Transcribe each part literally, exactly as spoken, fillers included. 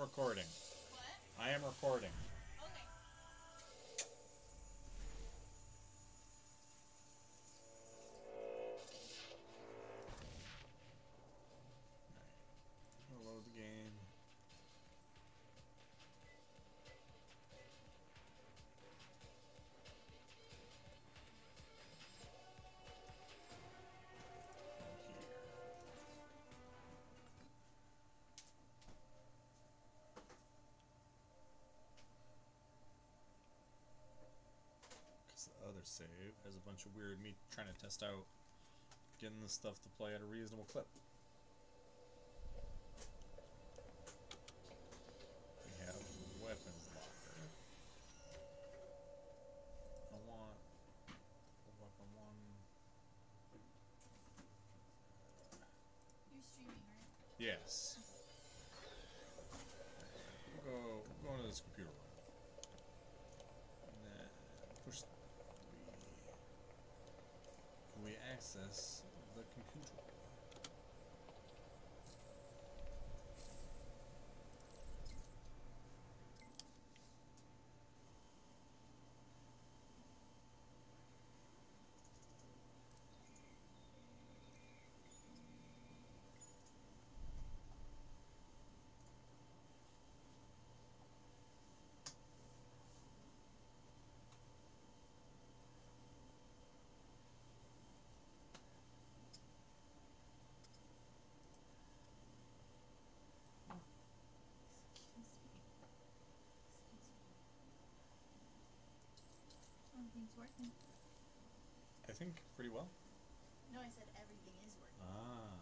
recording. What? I am recording. Okay. I'll load the game. The other save has a bunch of weird me trying to test out getting this stuff to play at a reasonable clip. We have weapons locker. I want weapon one. You're streaming, right? Yes. We'll go, we'll go into this computer room. And then push. We access the computer. Everything's working. I think pretty well. No, I said everything is working. Ah.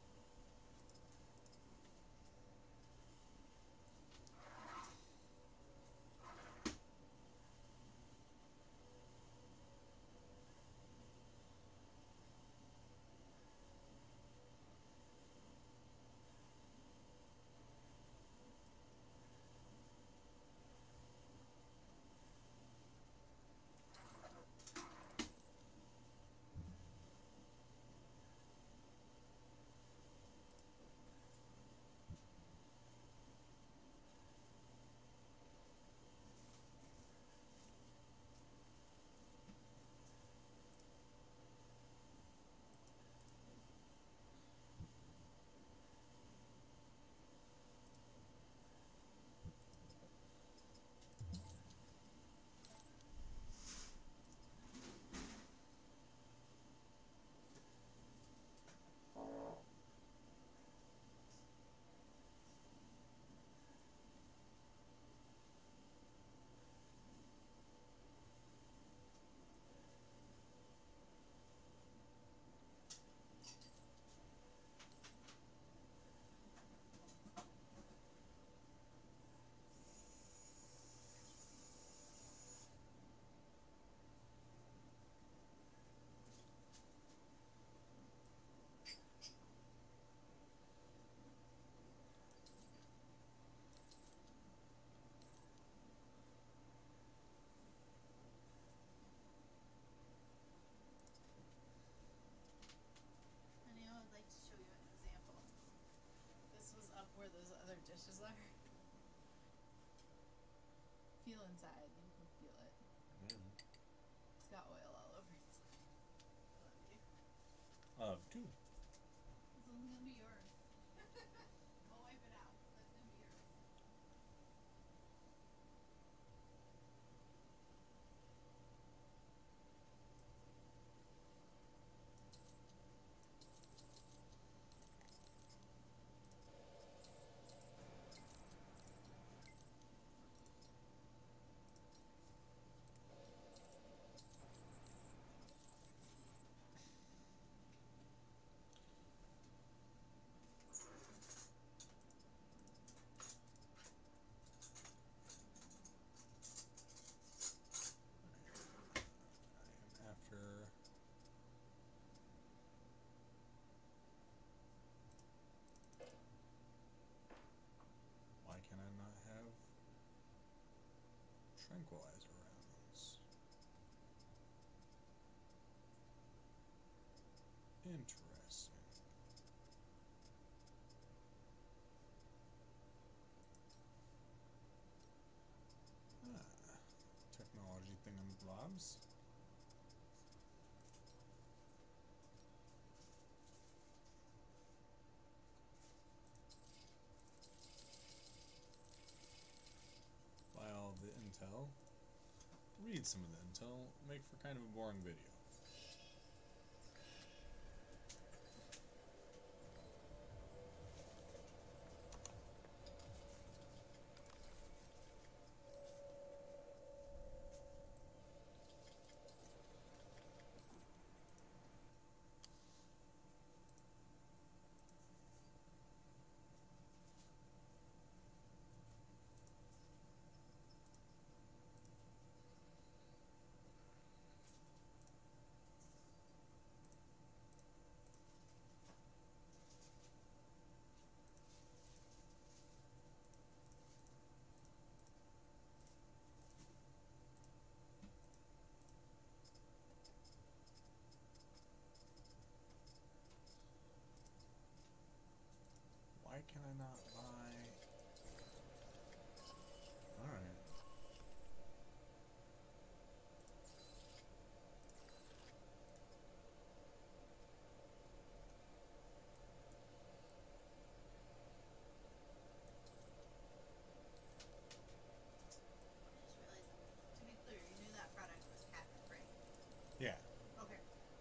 Honey, I would like to show you an example. This was up where those other dishes are. Feel inside. You can feel it. Mm. It's got oil all over it. I love you. Uh, two. This one's gonna be yours. I'll wipe it out. That's gonna be yours. After why can I not have tranquilizer rounds? Interesting. thingamabobs. Buy all the intel. Read some of the intel. Make for kind of a boring video. Why can I not buy? Alright. To be clear, you knew that product was patent free. Yeah. Okay.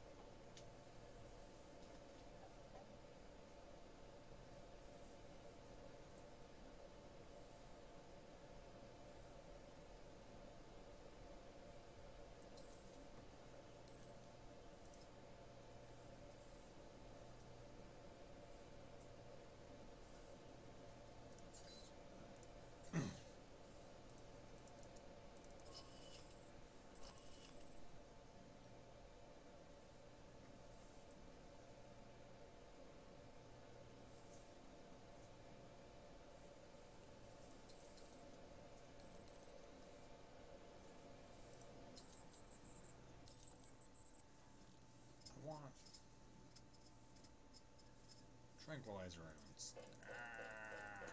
I want tranquilizer rounds. Ah.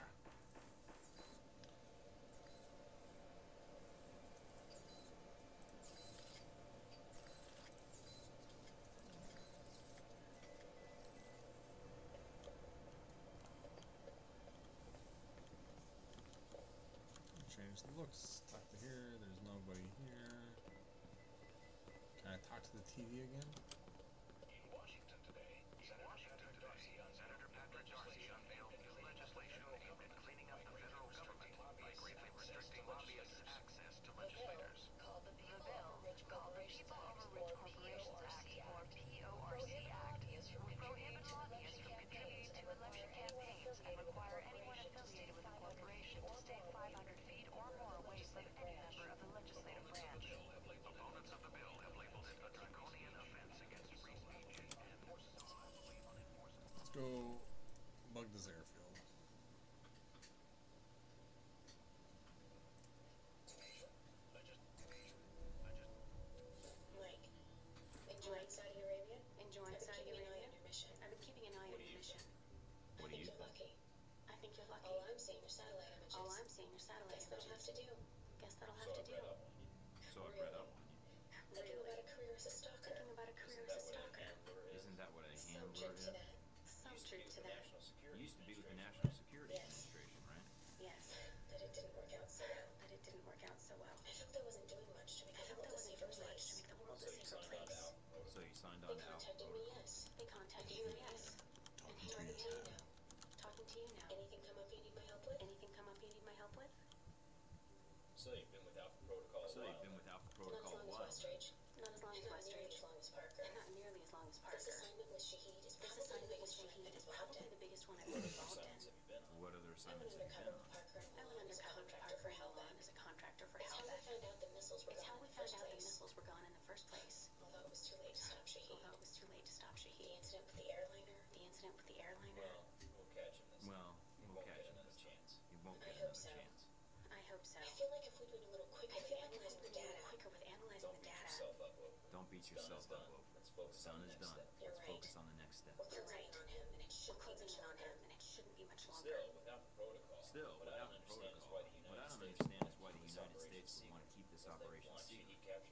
Change the looks. Talk to here. There's nobody here. Can I talk to the T V again? In Washington today, Senator Patrick Darcy, Senator Patrick Darcy unveiled new legislation aimed at cleaning up the federal government by greatly restricting lobbyists' access to legislators. Called the People Over Rich Corporations Act, or P O R C Act, P O R C Act, will prohibit lobbyists from contributing to election campaigns and require anyone affiliated with a corporation to stay five hundred feet or more away from any member of the legislative branch. Opponents of the bill have labeled it a draconian offense against free speech and solidly unenforceable. Let's go bug this airfield. Mike, enjoying Saudi Arabia? Enjoying Saudi Arabia? I've been keeping an eye on your mission. What I do think you you're lucky. I think you're lucky. All I'm seeing are satellite images. All I'm seeing are satellite Guess that'll have to do. Guess that'll have to do. So I've read up on you. Thinking about a career as a stalker. Thinking about a career as a stalker. Isn't that what a Some handler truth is? to that. Some truth to that. You used to be with the National Security Yes. Administration, right? Yes, But it didn't work out so well. but it didn't work out so well. I felt that wasn't doing much to make I the felt world that a wasn't safer doing much place. to make the world a safer place. So you signed They on to Alpha contacted me, Protocol. yes. They contacted you, yes. And Talking here to I you. am now. Talking to you now. Anything come up you need my help with? Anything come up you need my help with? So you've been with Alpha Protocol a So while. you've been with Alpha Not as Protocol a long as while. Westridge. Not as long And as not nearly Westridge. as long as Parker. And not nearly as long as This Parker. assignment with Shahid is This probably the assignment with biggest one I've Shahid been is involved probably in. the biggest one I've What been involved in. assignments have you been on? What other I went assignments have you undercover been with on? Parker and I went Milan as a undercover with contractor Parker for and Milan Hellbat. as a contractor for It's how we Hellbat. found out the missiles were It's gone how in we the found first out the place. missiles were gone in the first place. Although it was too late to stop Shahid. Although it was too late to stop The Shahid. incident with the airliner. The incident with the airliner. Well, we'll catch him this Well, time. You we'll won't catch get him another this time. chance. You won't I get hope another so. chance. I hope so. I feel like if we'd been a little quicker I with feel like if analyzing we'd the been a little data. quicker with analyzing Don't the beat data. yourself up over it. Don't beat Done is yourself up done. over it. Let's focus What's on done the is next done. step. You're Let's right. focus on the next step. We're You're closing right. in on him, and it We're shouldn't be closing much in on longer. him, and it shouldn't be much longer. Still, without the protocol. Still, what I without don't the understand is protocol, why the what I United don't States understand is why the keep this United operation States would want to keep this secret. If they operation want secret. Shahid captured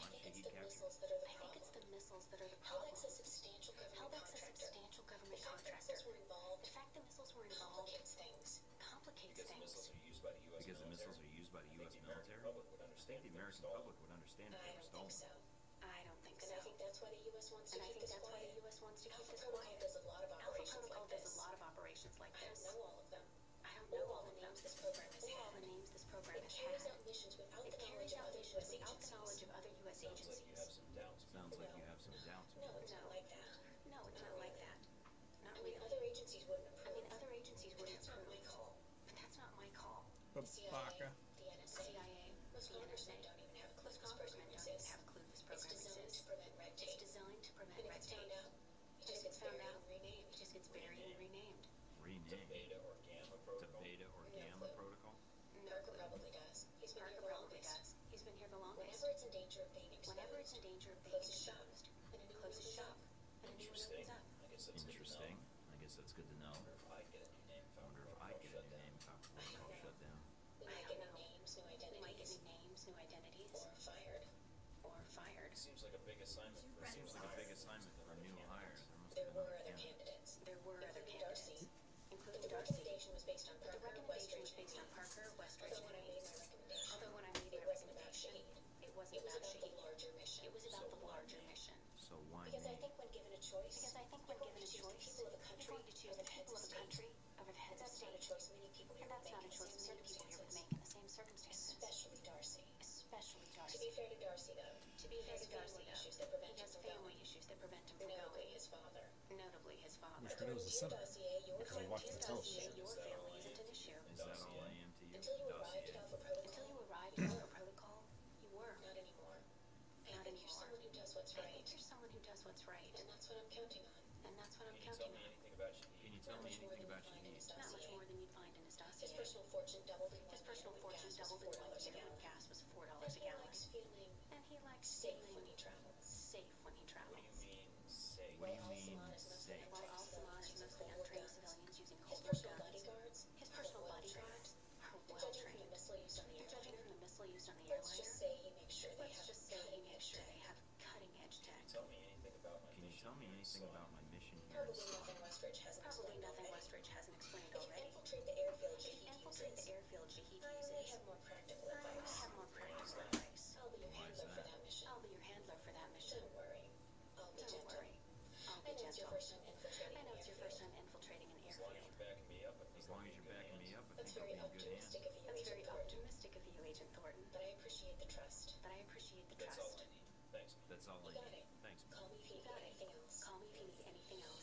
I think it's Shahid the captured? missiles that are the I think problem. it's the missiles that are the Helbeck's problem. a substantial government Helbeck's a contractor. substantial The government fact that contractor. missiles were involved The fact that missiles were involved complicates things. complicates Because the things. missiles are used by the U S Because the military. missiles are used by the I U think S the American military? public would I understand think the if they were American stolen. public would understand if I they were don't stolen. think so. I don't think And so. I think that's why the U S wants to And I keep think this that's why quiet. the U S wants to keep Alpha this Protocol quiet. does a lot of Alpha operations Protocol like does this. a lot of operations like I don't this. know all of them. I don't Or know all all the of them. names this program has Or all had. the names this program It has carries had. out missions without It the knowledge carries of out other missions U S without the agencies. knowledge of other U S Sounds like you agencies. have some doubts. Sounds like you No. have some doubts. No, it's No. not like that. No, it's Not not like really. that. Not I mean, really. other agencies wouldn't I approve. mean, other agencies But wouldn't that's not my approve. call. But that's not my call. The C I A, Babaka. the N S The A, C I A, most the N S A, congressmen don't even have a clue most this congressmen program don't even exists. have a clue this It's program designed exists. to prevent red It's tape. designed to prevent And if red it's tape. found out, it And just if gets it's found buried out, and renamed. it just gets buried and renamed. To Renamed beta or gamma to protocol. beta or No gamma clue. protocol? No Parker clue. probably does. He's been Parker here the probably longest. does. He's been here the longest. Whenever it's in danger of being exposed, Whenever it's in danger of being close his shop, exposed, and a new one close his opens shop, up. and a new one Interesting. opens up. I guess that's Interesting. good to know. I guess that's good to know. I wonder if I'd get a new name if I our wonder if protocol I'd get a shut new down. name if our protocol shut down. We I might don't get new know. names, new We might get identities, new names, new identities, or fired. or fired. Seems like a big assignment for a Seems new like a hire. big assignment for a new hire. There must There have been were other other candidates. candidates, There were other including candidates, Darcy. But including the Darcy. recommendation was based on But the Parker, recommendation was Westridge, and based on me. Parker, Westridge, Although when and I me. made my recommendation, Although when I made it my wasn't about recommendation, Shahid. it wasn't It was about about the Shahid. larger mission. It was about So the why larger me? mission. So why Because I me? think when given a choice, Because I think when you're going given a to choose the choice, people of a you're country going to choose over the the heads people of of a state. country over the And heads of that's not a state. choice many people here And would that's make not in a the choice same many people here would circumstances. make in the same circumstances. Especially Darcy. Especially To Darcy. be fair to Darcy, though, To be he fair has to Darcy, family though, issues that he prevent him has from family going. issues that prevent him from Notably going. his father. Notably his father. Wish we knew it was a According to your senator. dossier, your Because I family watched is the Your television. dossier, your Is that all family I isn't am an to issue. you? Is that all I Dossier? am to you? Until you arrived Dossier. at Alpha Until Protocol, you arrived at Alpha Protocol, you were. not anymore. I Not think you're anymore. someone who does what's I right. think you're someone who does what's right. And that's what I'm counting on. And that's what I'm Can you tell counting me on. anything about Can Shahid? you tell Not me much more anything than about you find in Shahid? his Not much dossier. more than you'd find in his His dossier. personal fortune doubled in His one personal year when fortune gas was doubled four in one dollars a year when gallon. gas was four And dollars a he gallon. likes feeling And he likes safe feeling when he travels. safe when he What travels. do you mean, safe? What do you While mean, Al-Samad is mostly safe? While untrained Al-Samad civilians is using mostly cold war untrained guns, civilians using his cold war personal guns. bodyguards His are personal well bodyguards trained. are And well judging from the trained. missile used on the And judging airliner, from the missile used on the let's airliner, just say he makes sure they let's have just say he cutting makes edge sure tech. they have cutting edge Can tech. you tell me anything about my Can you mission tell me here in anything Salem? about my mission here in Probably Salem? nothing Westridge hasn't Probably explained nothing already. Westridge hasn't explained If you already. infiltrate the airfield If you Shahid infiltrate uses, the airfield Shahid I may uses, have more practical I may advice. have more practical that? advice. I'll be your Why is handler for that? that mission. I'll be your handler for that mission. Don't worry. I'll be Don't gentle. worry. I'll I be know it's your gentle. first time infiltrating I know an it's your airfield. first time infiltrating an As long as airfield. you're backing me up, I think As I'll long be as in you're good backing hands. me up, I That's think I'll very be in good hands. optimistic of you, That's Agent very Thornton. optimistic of you, Agent Thornton. But I appreciate the trust. But I appreciate the That's all trust. I need. Thanks. That's all You I got need. it. Thanks, man. Call me if you You need got it. anything else. Call me if you need anything else.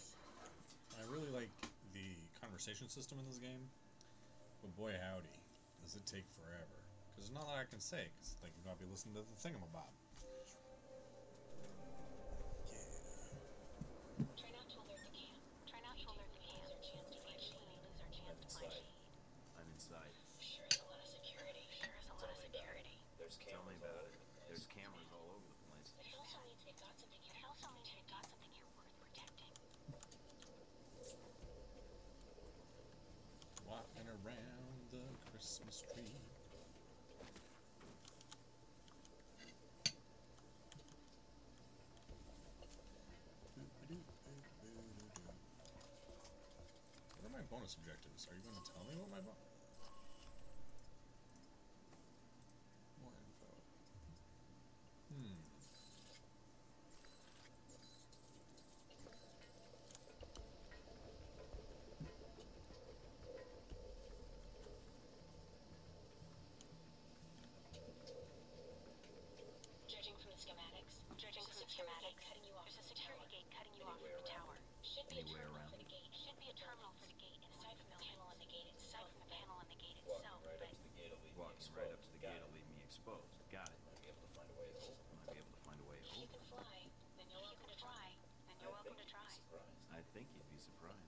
I really like the conversation system in this game, but boy howdy, does it take forever. Because there's not a lot I can say, because like, you're going to be listening to the thingamabob. Yeah. Try not to alert the camp. Try not to alert the camp. Lose our chance to find We Shahid. may lose our chance to find Inside. Shahid. I'm inside. Sure is a lot of security. Sure is a lot of security. There's Tell me cameras about all it. over the place. There's cameras all over the place. But it also means they've got something here. It also means they've got something here worth protecting. Walking around the Christmas tree. What are my bonus objectives? Are you going to tell me what my bonus? More info. Hmm. Judging from the schematics, Judging there's from a the security schematics, gate cutting you off there's a from the security tower. gate cutting you off from Anywhere the around. tower. Should be a Anywhere terminal around. for the gate. Should be a terminal for the gate Aside from the panel on the gate aside itself. from the panel on the gate Walking itself. right But up to the gate will leave me Walking exposed. right up to the Got gate it. will leave me exposed. Got it. Might be able to find a way to open. Might be able to find a way If you over. can fly, then you're if you welcome can to try. fly, then I you're welcome think to you'd try. be surprised. I think you'd be surprised.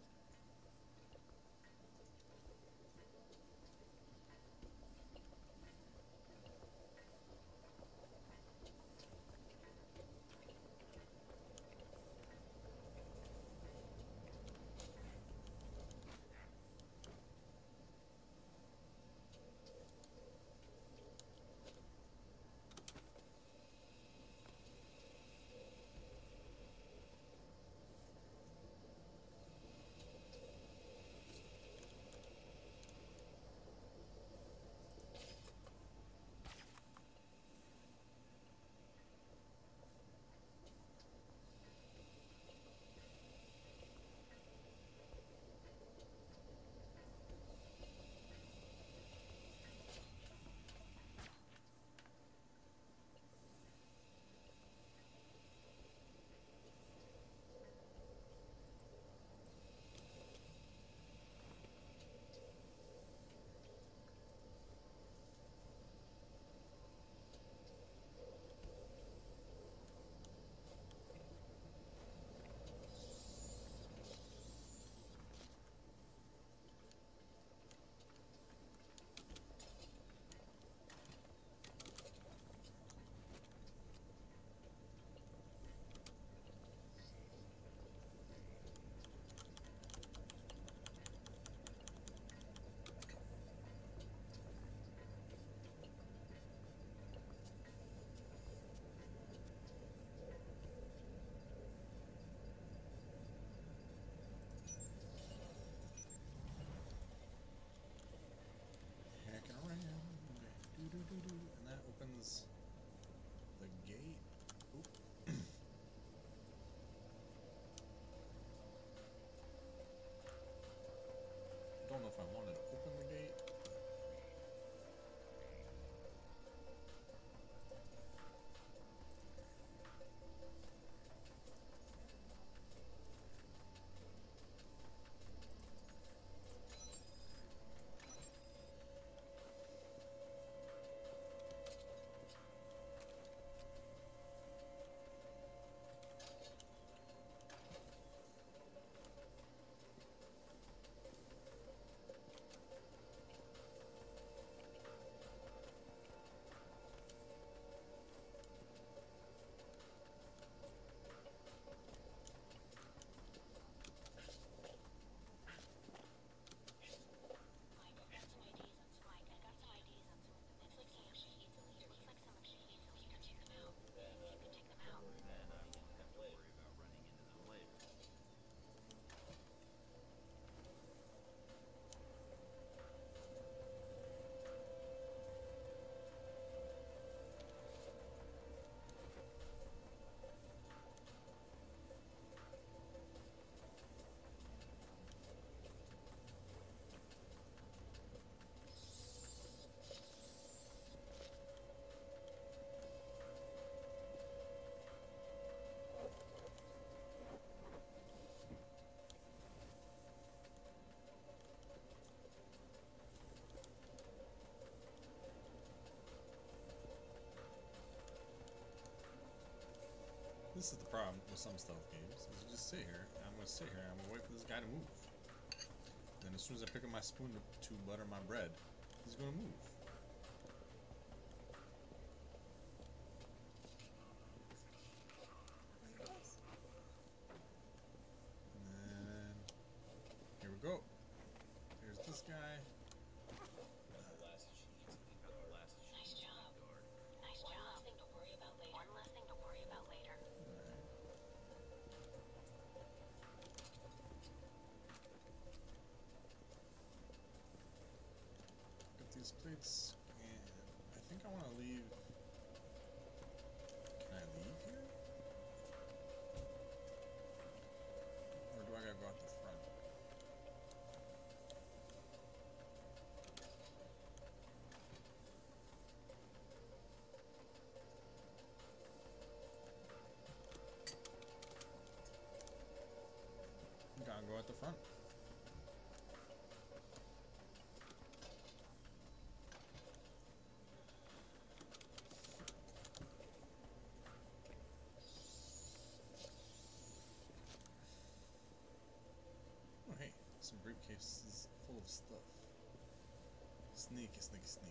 This is the problem with some stealth games. Is you just sit here, and I'm gonna sit here, and I'm gonna wait for this guy to move. Then as soon as I pick up my spoon to, to butter my bread, he's gonna move. And then here we go. Here's this guy. Got the last sheet. Got the last Nice sheet job. in the guard. Nice One job. less thing to worry about later. One less thing to worry about later. Get these plates, and I think I want to leave. Can I leave here? Or do I gotta go out the front? Gotta go at the front. Oh hey, some briefcases full of stuff. Sneaky, sneaky, sneaky.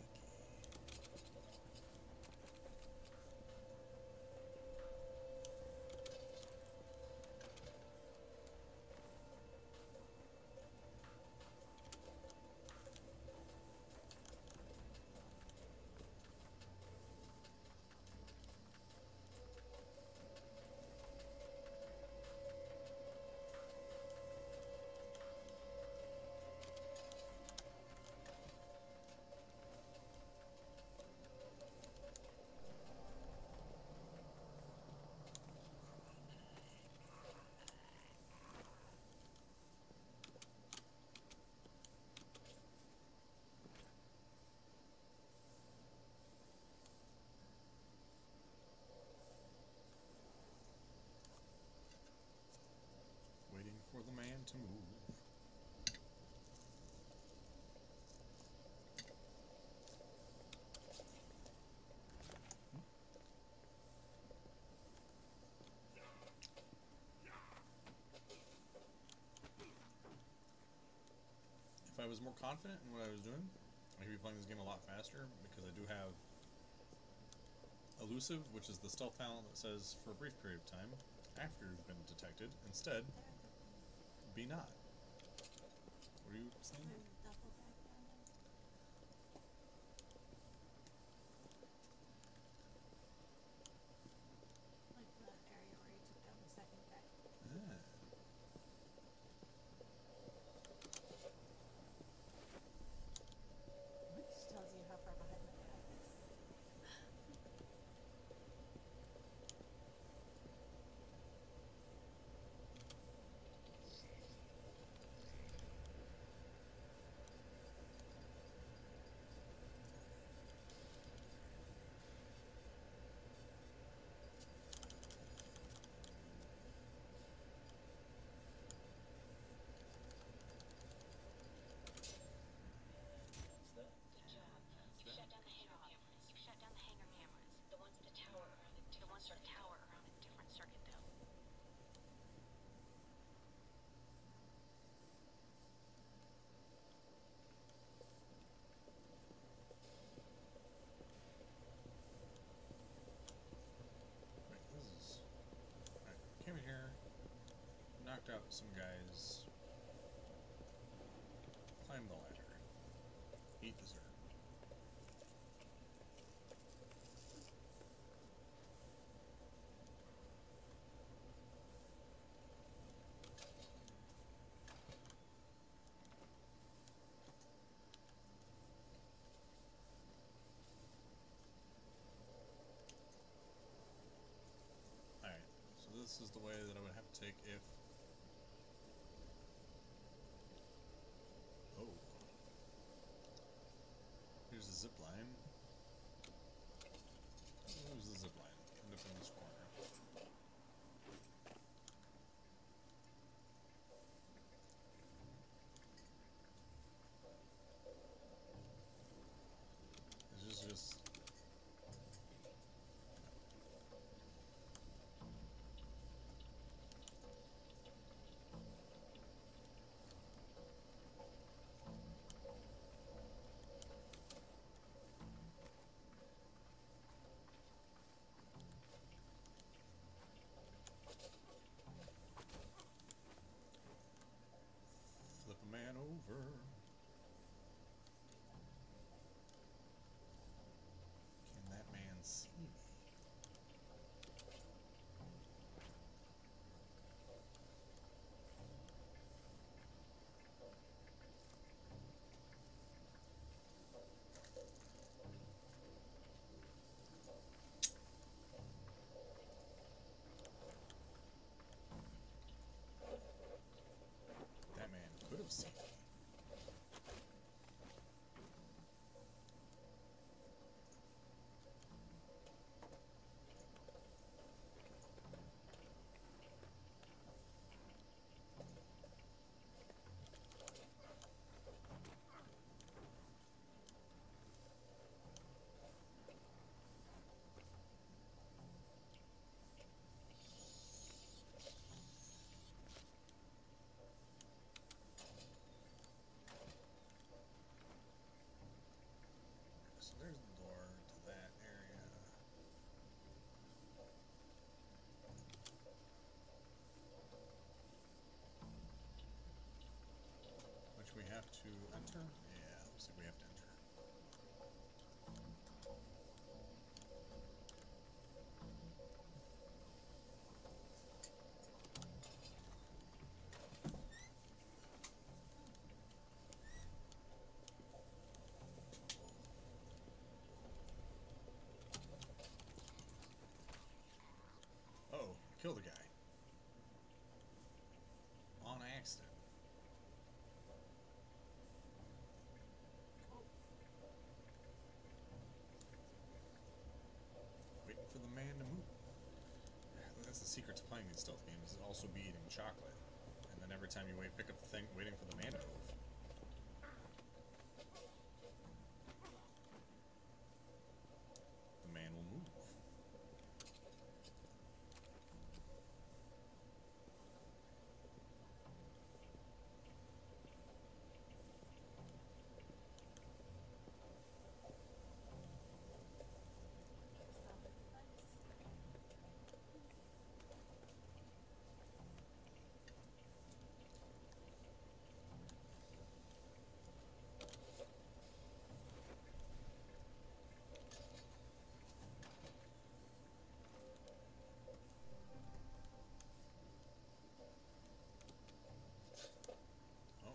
Waiting for the man to move. If I was more confident in what I was doing, I could be playing this game a lot faster because I do have Elusive, which is the stealth talent that says for a brief period of time after you've been detected. Instead, be not. What are you saying? Double back down there. Like the area where you took down the second guy. Ah. Which tells you how far behind my dad is. What's that? Good job. You've shut down the hangar cameras. You've shut down the hangar cameras. The ones at the tower are on a The different ones at the circuit. tower are on a different circuit, though. Wait, this is. Alright, came in here, knocked out some guys, climbed the ladder, ate dessert. Alright, so this is the way that I would have to take if. Oh. Here's the zip line. Where's the zip line? End up in this corner. It's just, just over. Can that man see me? That man could have seen me. So there's the door to that area. Which we have to enter? Yeah, looks like we have to enter. Oh, kill the guy. On accident. Waiting for the man to move. That's the secret to playing these stealth games, is also be eating chocolate. And then every time you wait, pick up the thing, waiting for the man to move. The man will move. Oh.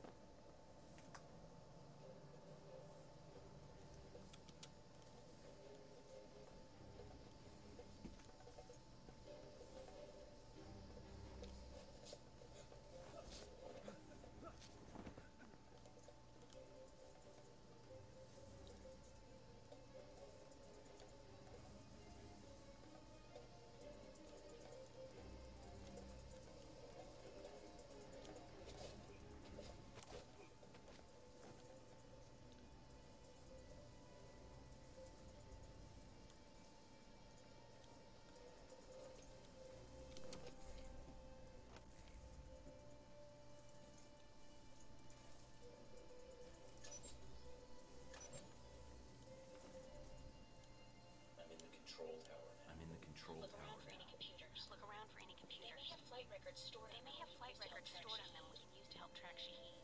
I'm in the control tower. I'm in the control Look tower around for any now. computers. Look around for any They may computers. have flight records stored They on may them. have flight we can use records to help track stored on them Shahid. we can use to help track Shahid.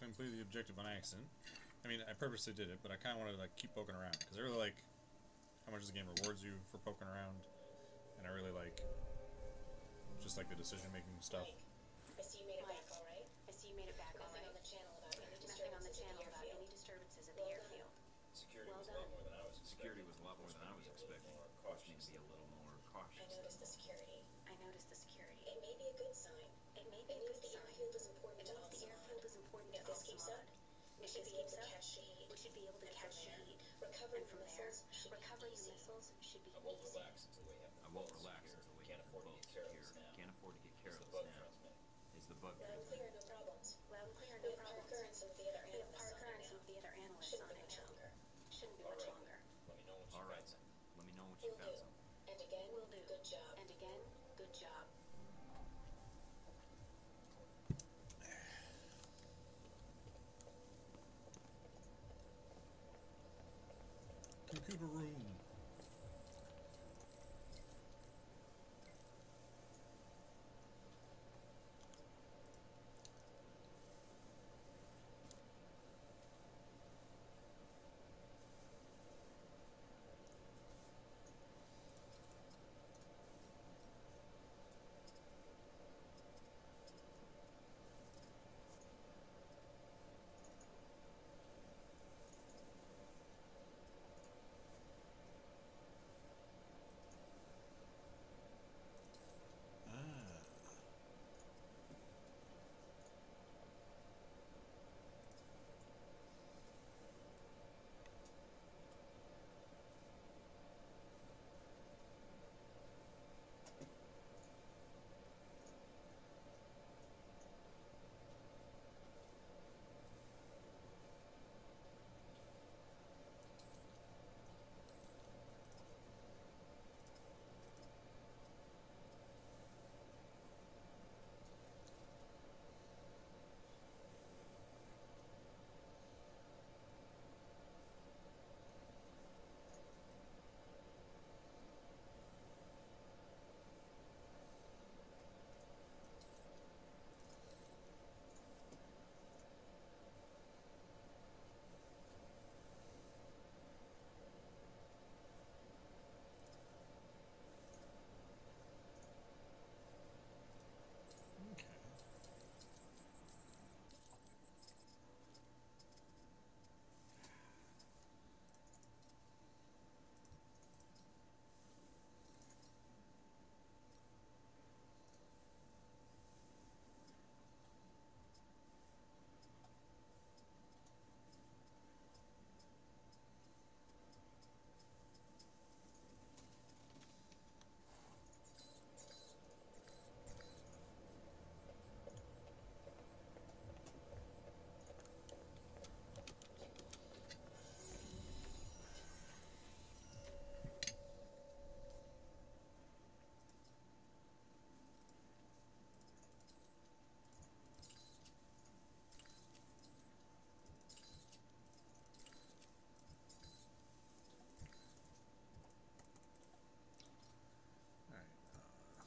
completed the objective on accident. I mean, I purposely did it, but I kind of wanted to like keep poking around because I really like how much this game rewards you for poking around, and I really like just like the decision-making stuff. Mike, I see you made it back all right. I see you made it back all Nothing right. on the channel about any Nothing on the disturbances in channel the about airfield. any disturbances at the Well airfield. Security Well was a lot done. more than I was expecting. Security was a lot more than I was expecting. Forced me to be a little more I cautious. noticed the security. I noticed the security. It may be a good sign. It may be It a means good the sign. airfield is important It to means the Al-Samad. airfield is important If to this keeps up, Al-Samad. we If should this be able keeps to up, catch Shahid. we should be able to And catch from there, Shahid. recovering And from the there, missiles should be recovering the easy. missiles should be I won't easy. relax until we have I them won't both relax secure. until we Can't have them afford to both get careless secure. now. Can't afford to get It's careless the bug now. transmitting. Is the bug Loud and transmitting? clear, no problems. Loud and clear, We no have problems. Parker and some of the other We have analysts on Parker it and some now. of the other analysts Shouldn't on be it much now. longer. Shouldn't be All much right. longer. Let me know when you All right. found something. Let me know when you Will found do. something. And again, Will do. good job. And again, good job. Computer room. Ah. Okay. All right. Uh,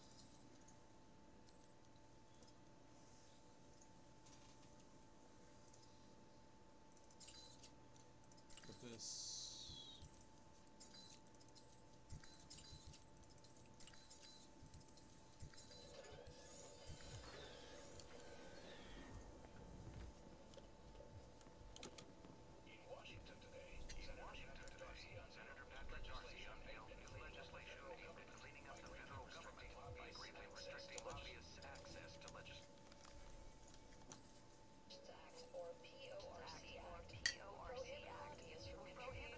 put this. In Washington today, in Washington today, Senator Patrick Darcy unveiled new legislation aimed at cleaning up the federal government by greatly restricting lobbyists' access to legislation. Act or P O R C Act, P O R C Act, prohibit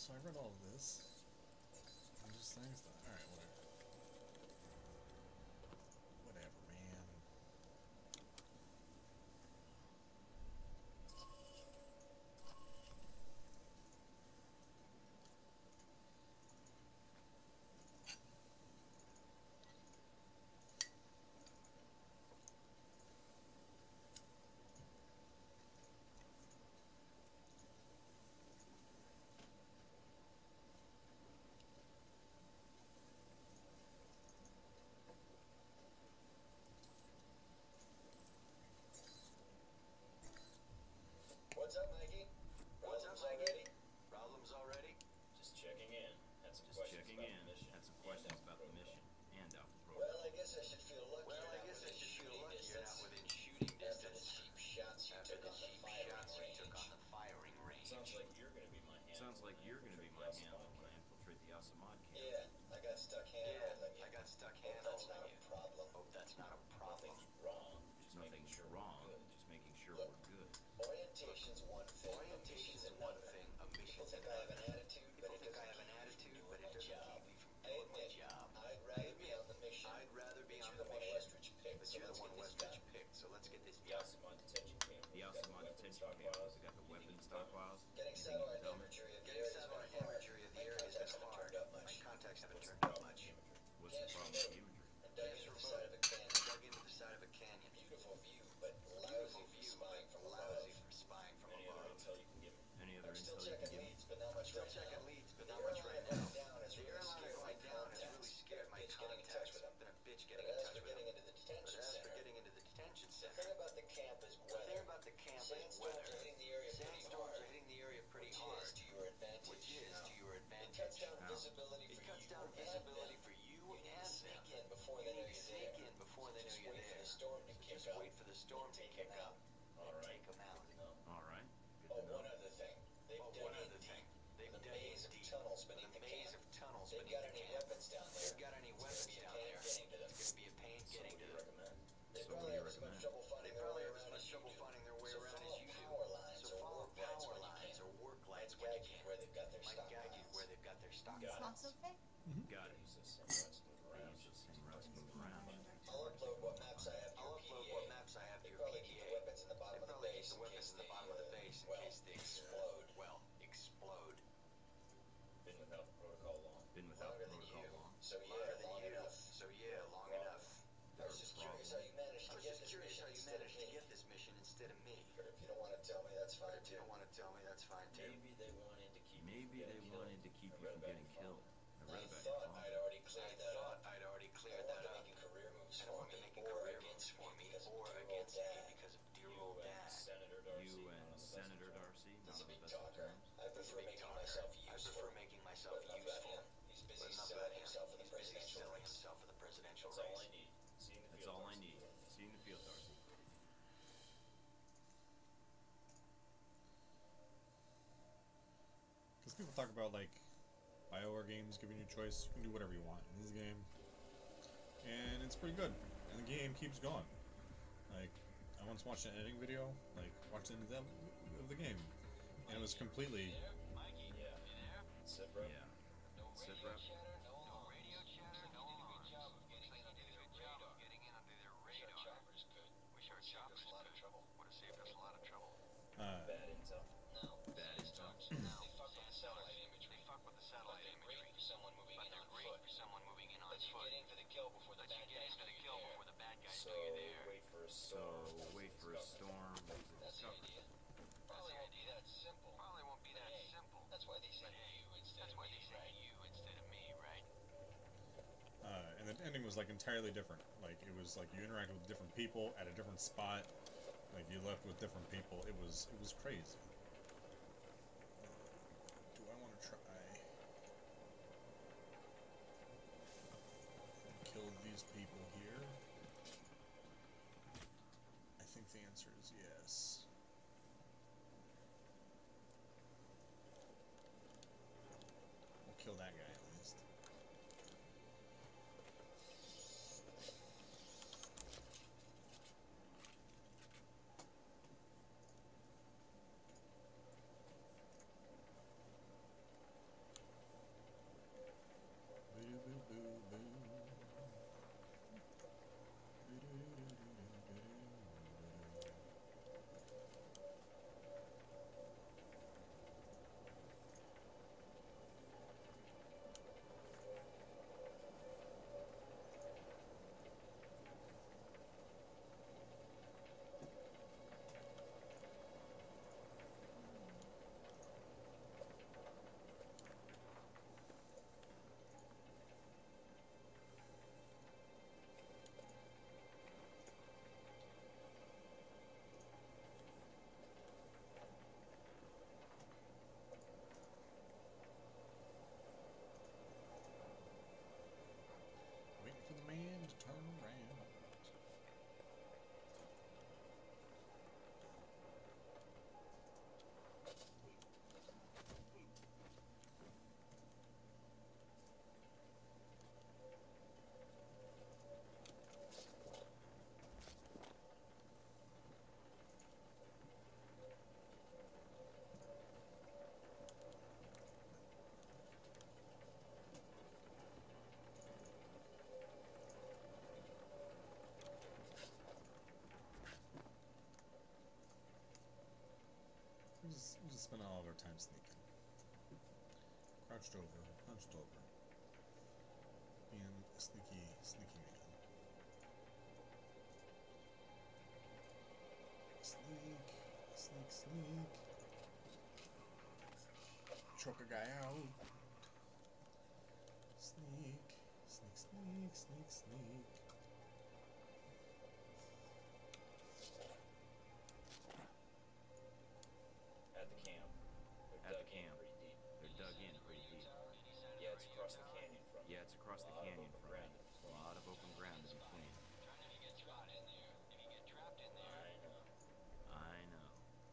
so I read all of this. I'm just saying stuff. Alright, whatever. Whatever, man. What's up, Mikey? What's up, Problems Mikey? already? Problems already? Just checking in. Had some Just questions checking about in. the mission. Had some and questions Alpha about the Protocol. mission and Alpha Well, Protocol. I guess I should feel lucky. Well, you're I not guess I within should feel shooting lucky you're not distance within shooting after the distance cheap shots you after took the on the cheap firing shots you took on range. the firing range. Sounds like you're going to be my hand. Sounds like when I you're going to be infiltrate my the handler Asamad when I camp. infiltrate the Asamad camp. Yeah, I got stuck Yeah, handholding you. I got stuck Hope that's handholding not you. a problem. Hope that's not a problem. Nothing's wrong. Just making Nothing's sure wrong. we're good. Just making sure Look, we're good. Orientation's one thing, a Orientation's mission's one another. thing, a People mission's think I have an another. attitude, but People it think I doesn't have an keep me attitude, from but doing it my doesn't job. keep me from I doing my admit, job. I'd I rather be admit, on the mission, I'd rather be but on you're the the one mission, Westridge picked, but so you're let's the one get this Westridge done. picked, so let's get this The done. Asamad detention camp. The We've got Asamad weapons detention camp. stockpiles. We got the Anything weapons you can tell me? stockpiles. Getting Anything you can satellite tell me? imagery of the Getting area's satellite been hard. imagery of the My area has contacts been haven't hard. turned up My much. contacts haven't What's the turned up problem much. with the imagery? What's the problem with the imagery? And dug into the side of a canyon. Dug into the side of a canyon. Beautiful view, but Beautiful lousy for view, spying but from above. lousy for spying from Any other above. intel you can give me? Any other I'm still intel you can checking give me? leads, but not much Still right checking now. leads, but The not much airline right going now. down has The really airline scared my going down has really contacts. scared my Bitch getting in touch contacts. with them. Been a bitch But getting in as touch for with getting them. into the But detention as for center, getting into the detention the center, thing about the camp is the weather. thing about the camp is Sandstorms weather. are hitting the area pretty Sandstorms hard, are hitting the area pretty which hard, is to your advantage. which is to your It advantage. cuts down Now, visibility it for cuts you down and visibility them. for you You need to and sneak them. in before You they know need to you're sneak there. in before So they know just you're wait for there. the storm to So kick just up, wait for the storm and to take kick 'em up out. All and right. take them out. No. All right. Good Oh, to know. one other thing. They've Oh, dug one in other deep. thing. They've With a dug in maze of deep. tunnels With beneath a the maze camp. of tunnels They've beneath got the any camp. weapons down there? They've got any It's gonna weapons be a down pain there. getting to them. It's going to be a pain So getting what to do you them. recommend? They So what probably do you have as much recommend? trouble They finding their probably way have as around much as you trouble do. finding their way So around follow as you do. power lines So or follow work lights power when you lines can. or work Might lights when you guide you can. where they've got their Might guide you stockpiles. where they've got their Got stockpiles. it. Sounds okay? Got I it. use this same routes to move I around. use the same routes to move around. I'll upload what maps I have to I'll your upload P D A. what maps I have to They your probably P D keep A. the weapons in the bottom They of the probably base keep the in weapons case in the they, bottom of the uh, base in well, case they explode. well, explode. Been with Alpha Protocol long. Been without Longer than protocol you. long. So yeah, Longer than long you. enough. So yeah, long Problem. enough. I was just curious how you managed I to was get just this curious mission how you instead of managed to me. get this mission instead of me. But if you don't want to tell me, that's fine If you too. don't want to tell me, that's fine too. Maybe they wanted to keep Maybe you from they getting wanted killed. to keep I you read from about getting your killed. father. I I read about your thought father. I'd already I cleared that thought up. I'd already I cleared don't that want up. them making career moves I for don't want me them making or career against moves for me me because of or dear old against me dad. because of dear You old and dad. Senator Darcy. You not and on the best of Senator terms. Darcy, He's not a on the big best of talker. terms. I He's a prefer big making talker. myself I useful. prefer making myself But enough about useful. him. He's busy But enough selling about him. himself for the He's busy presidential selling race. himself for the presidential That's all I race. need. See you in the That's field, all I Darcy. need. See you in the field, Darcy. Because people talk about like BioWare games giving you choice. You can do whatever you want in this game, and it's pretty good. And the game keeps going. Like I once watched an editing video, like watched the end of the, of the game, and it was completely. Yeah. Sit, bro. Yeah. Sit rep. Uh, Bad intel. Bad intel. So wait for a So storm. wait for a storm. That's the idea. Probably won't be that simple. Probably won't be that Hey, simple. That's why they say you instead That's of why me, they say right? you instead of me, right? uh, and the ending was like entirely different. Like it was like you interacted with different people at a different spot. Like you left with different people. It was it was crazy. Do I want to try and kill these people here? I think the answer is yes. We'll kill that guy at least. time sneaking. Crouched over, hunched over. Being a sneaky, sneaky man. Sneak, sneak, sneak. Choke a guy out. Sneak, sneak, sneak, sneak, sneak. At the camp. They're At dug the camp. in pretty deep. They're dug in pretty deep. Yeah, it's across the canyon from Yeah, it's across a the lot canyon of open from ground it. in A between. lot of open ground in between. I know. I know.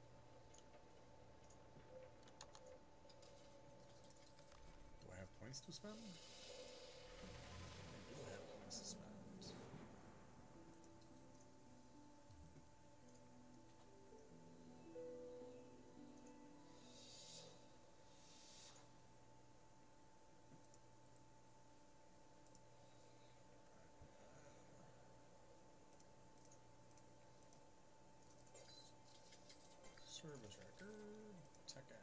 Do I have points to spend? I do have points to spend. Service record, tech app.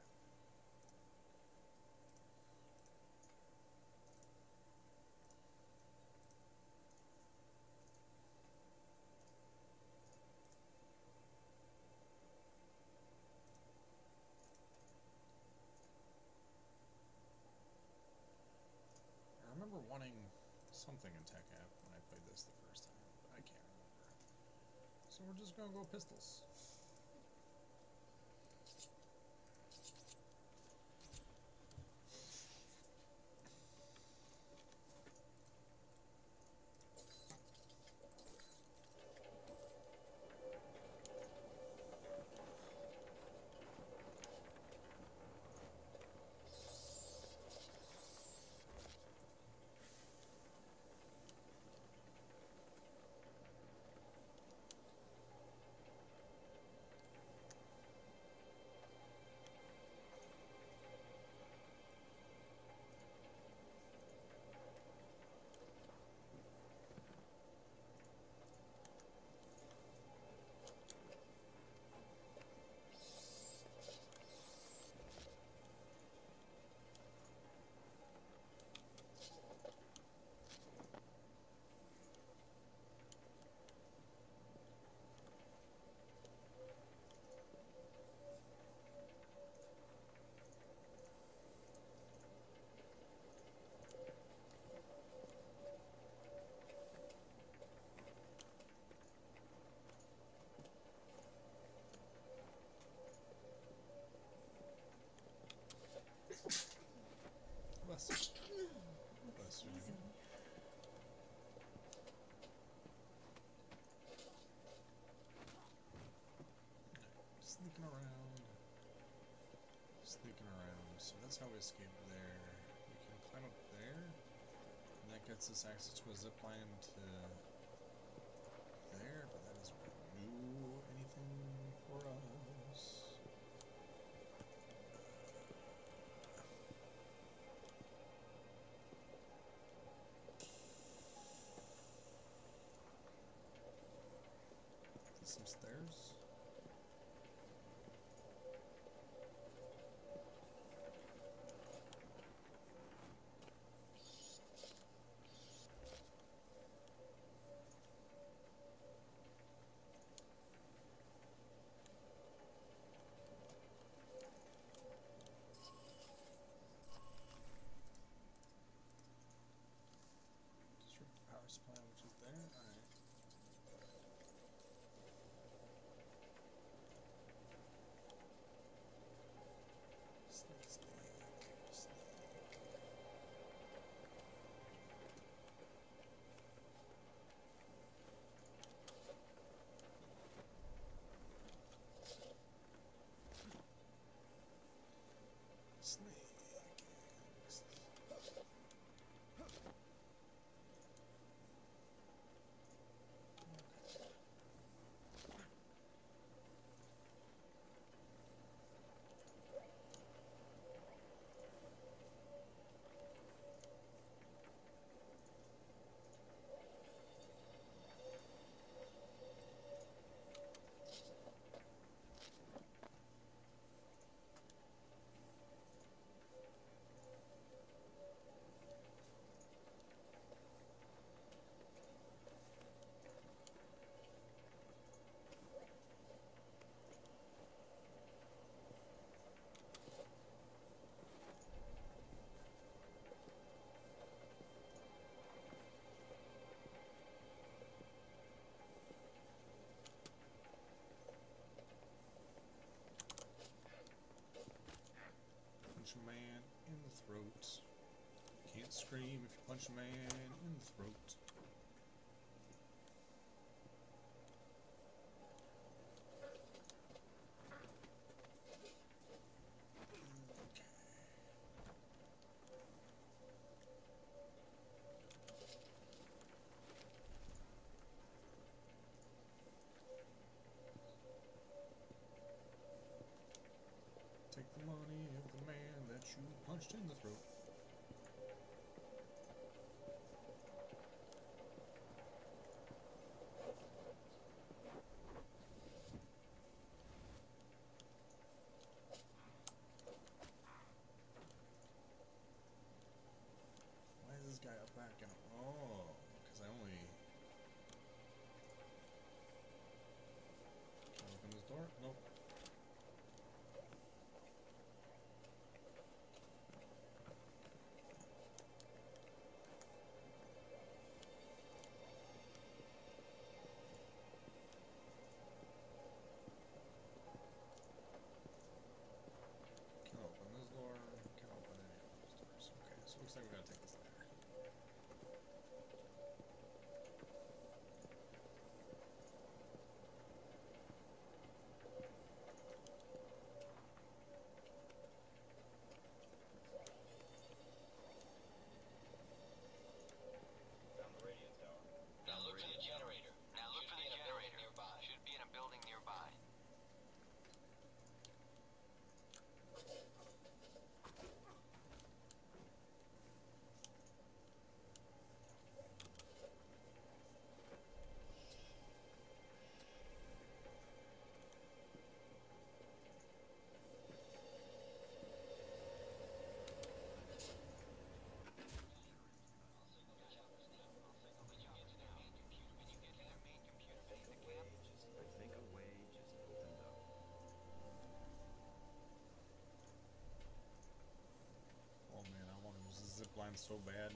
I remember wanting something in tech app when I played this the first time, but I can't remember. So we're just gonna go pistols. Bless you. Bless you. Sneaking around. Sneaking around. So that's how we escape there. We can climb up there. And that gets us access to a zip line to there, but that doesn't really do anything for us. Some stairs. Disrupt the power supply, which is there. Alright. Sneak, sneak, sneak. Snake. scream if you punch a man in the throat. Take the money of the man that you punched in the throat. Why is this guy up back? And oh, because I only. Can I open this door? Nope. Can open this door. Can open any of those doors. Okay, so it looks like we gotta take this ladder. Found the radio tower. Now look for the generator. Now look for the generator nearby. Should be in a building nearby. I think a way just opened up. Oh man, I want to use the zip line so bad.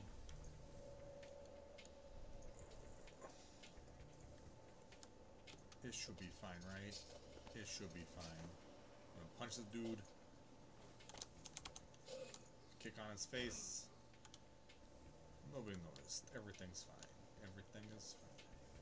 It should be fine, right? It should be fine. I'm gonna punch the dude. Kick on his face. Nobody noticed. Everything's fine. Everything is fine.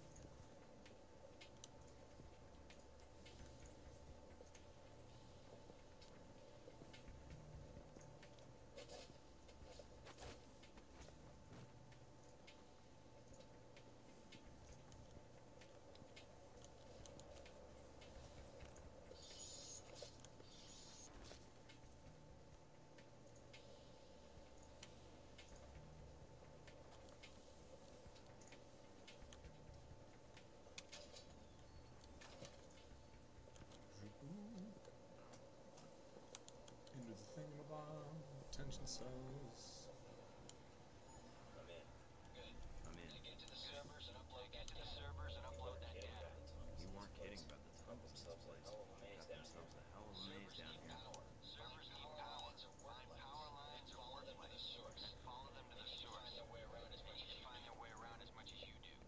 Into the thingamabob. Tension cells. I'm in. Good. I'm in. Now get to the servers and upload that. Get to the servers and upload that Kidding data. about the tunnels. You weren't kidding about the Got tunnels in this themselves a place. hell of a maze Got down themselves here. a hell of a maze Servers down need here. power. Servers need power. Find power lines or follow them to the source. Follow them to the source. Find their way around as much as you find their way around as much as you do.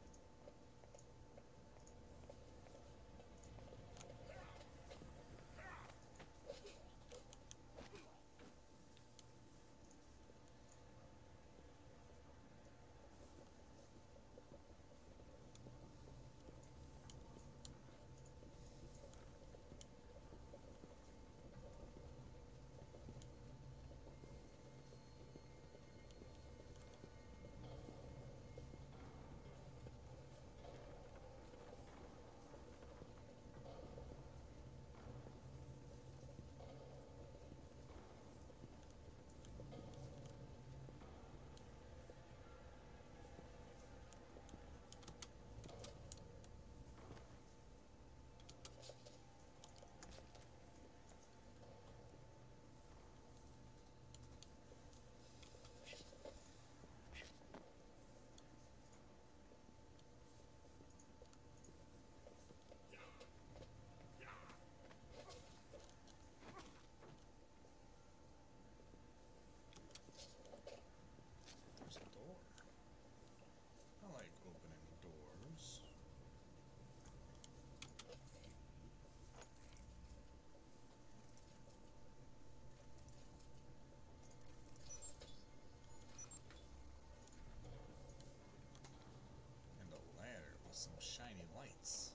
some shiny lights.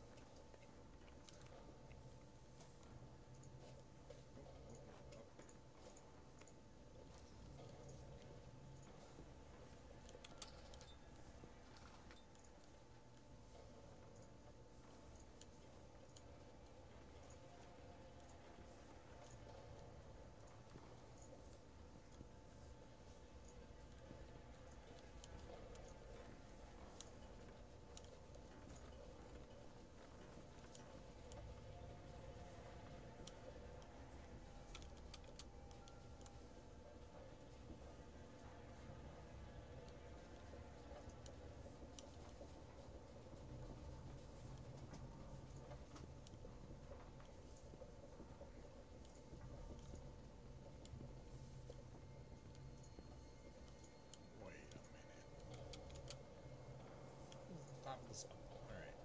Top of the spot. Alright.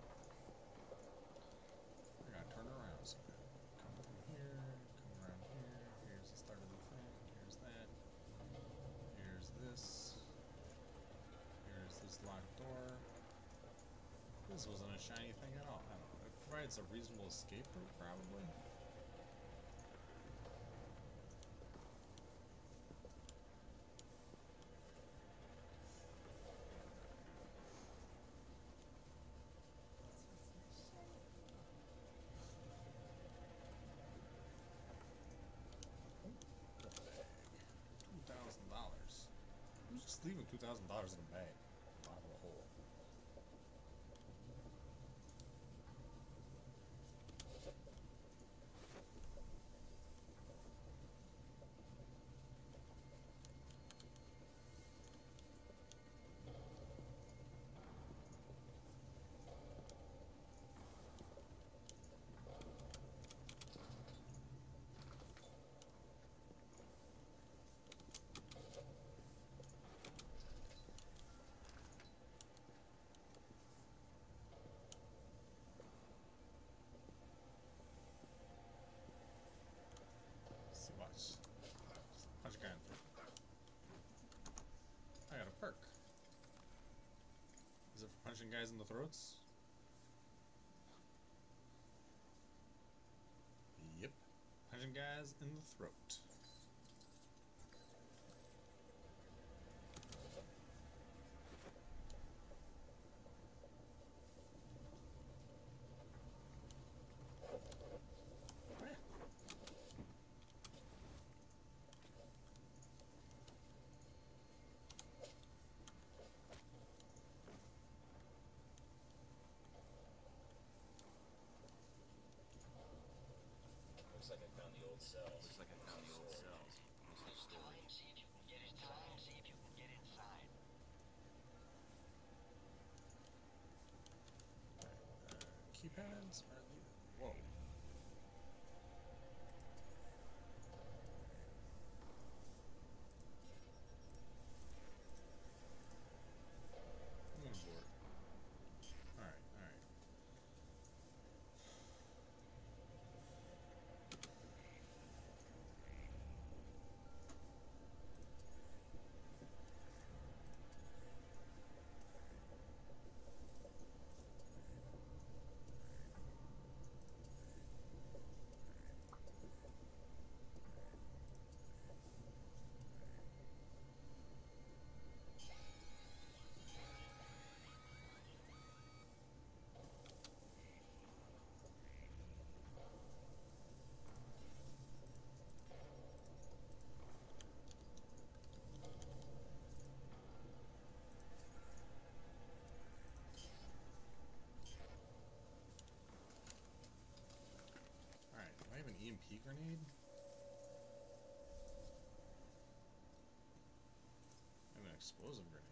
I gotta turn around so come through here, come around here, here's the start of the thing, here's that, here's this, here's this locked door. This wasn't a shiny thing at all. I don't know. It provides a reasonable escape route, probably. Just leaving two thousand dollars in a bag, bottom of the hole. Watch. Punch a guy in the throat. I got a perk. Is it for punching guys in the throats? Yep. Punching guys in the throat. Looks like I found the old cells. Looks like I found the old cells. What's the story? See if you can get inside. See if you can get inside. Uh, keypads are the. Whoa. I'm gonna board. Alright, alright. Alright, do I have an E M P grenade? I have an explosive grenade.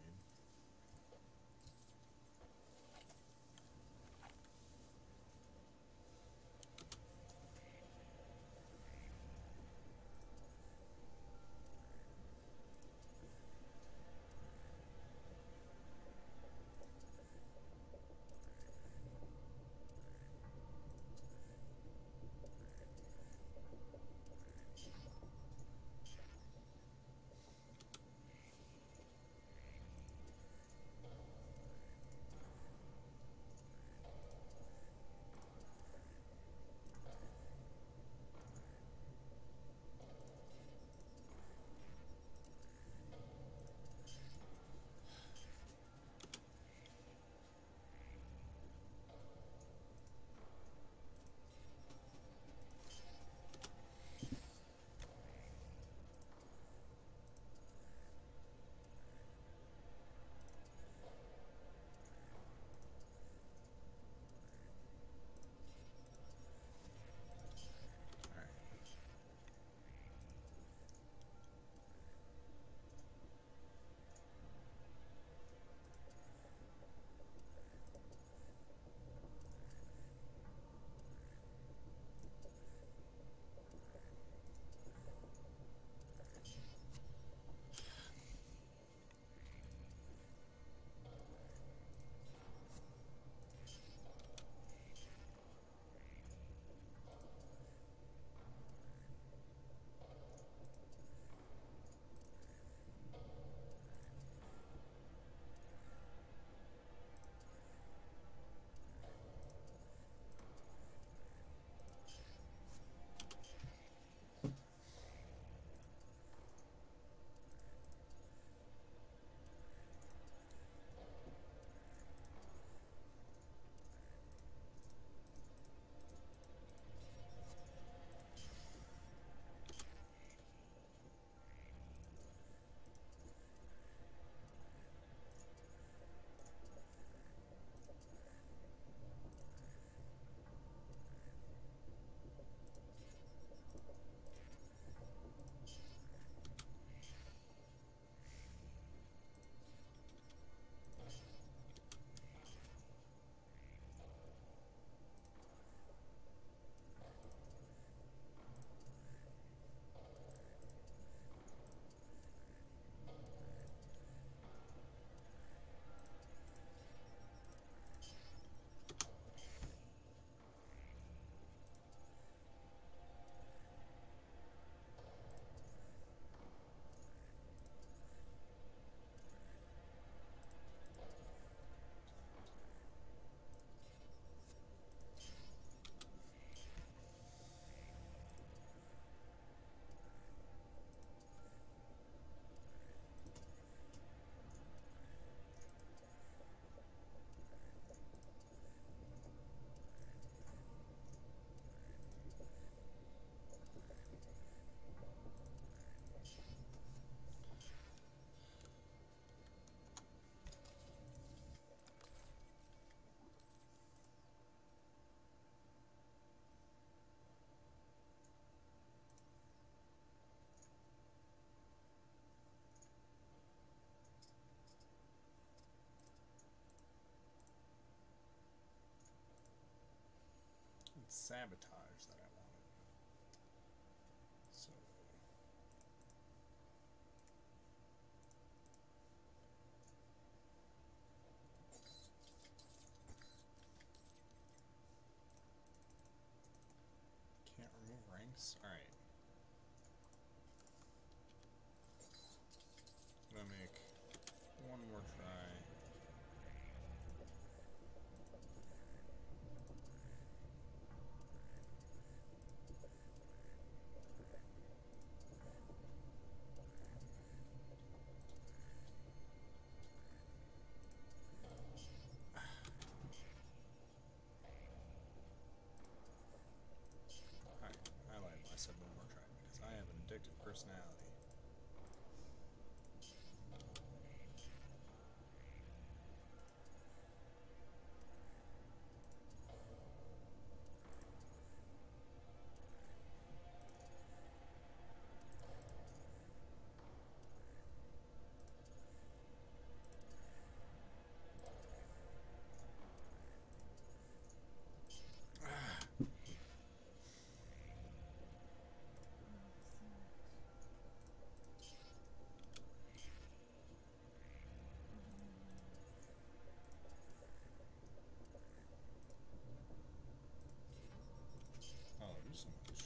Sabotage that I wanted. So can't remove ranks. All right. I'm gonna make one more try. Personality. So much.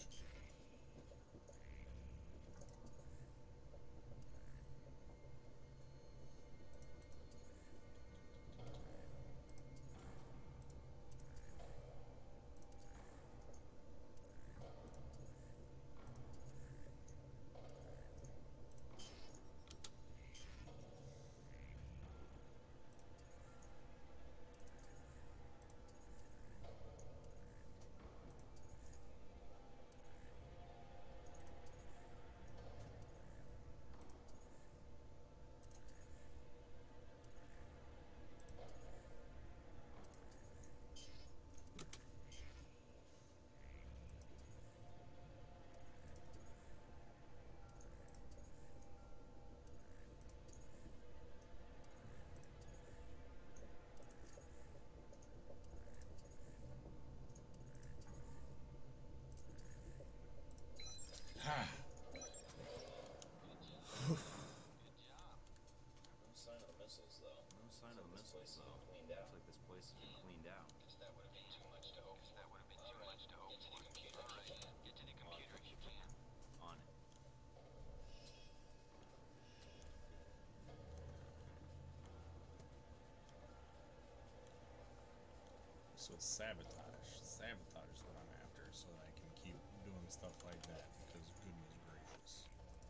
So it's sabotage. Sabotage is what I'm after, so that I can keep doing stuff like that, because goodness gracious.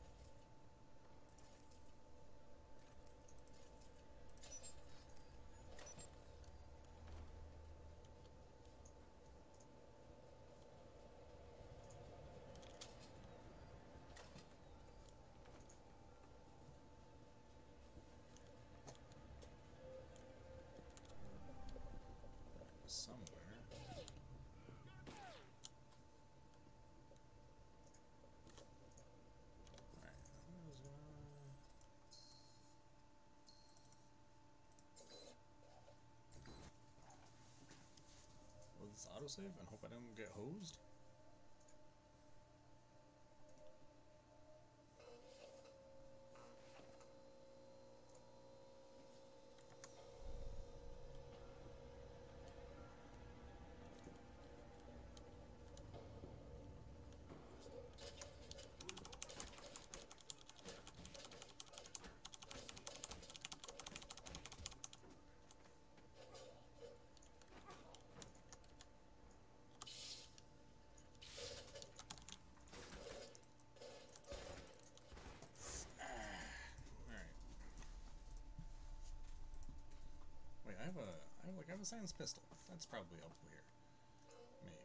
Somewhere. Alright, will this autosave and hope I don't get hosed? I have a, I have like, I have a silenced pistol. That's probably helpful here. Maybe.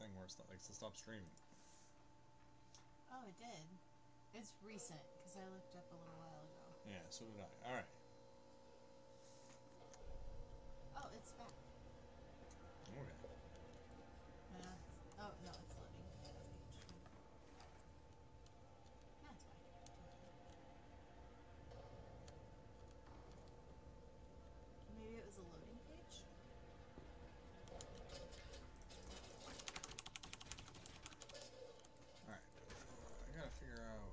thing where it's not, like, to stop streaming. Oh, it did. It's recent because I looked up a little while ago. Yeah, so did I. All right. Oh, it's back. Okay. Uh, oh no, it's loading. No, it's fine. Maybe it was a loading page. All right. Uh, I gotta figure out.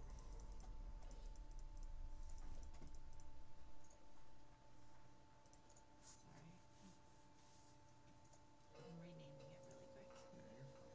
Sorry. I'm renaming it really quick. Yeah, you're fine.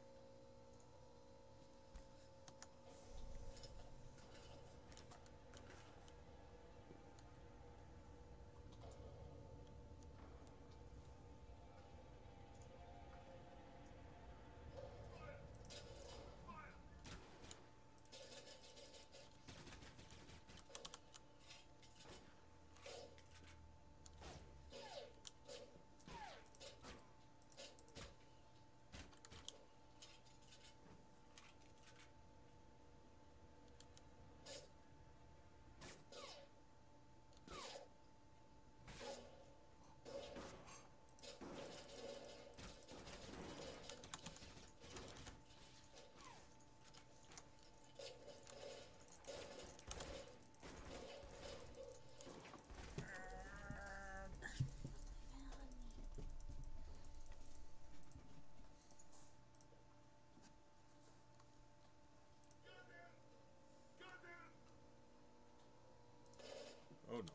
Oh no.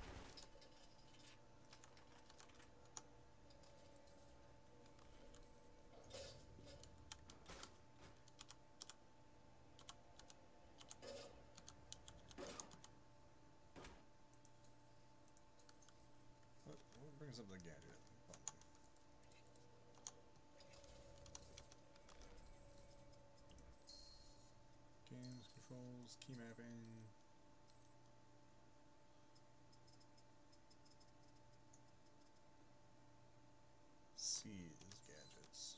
What, what brings up the gadget button? Games, controls, key mapping. C is gadgets.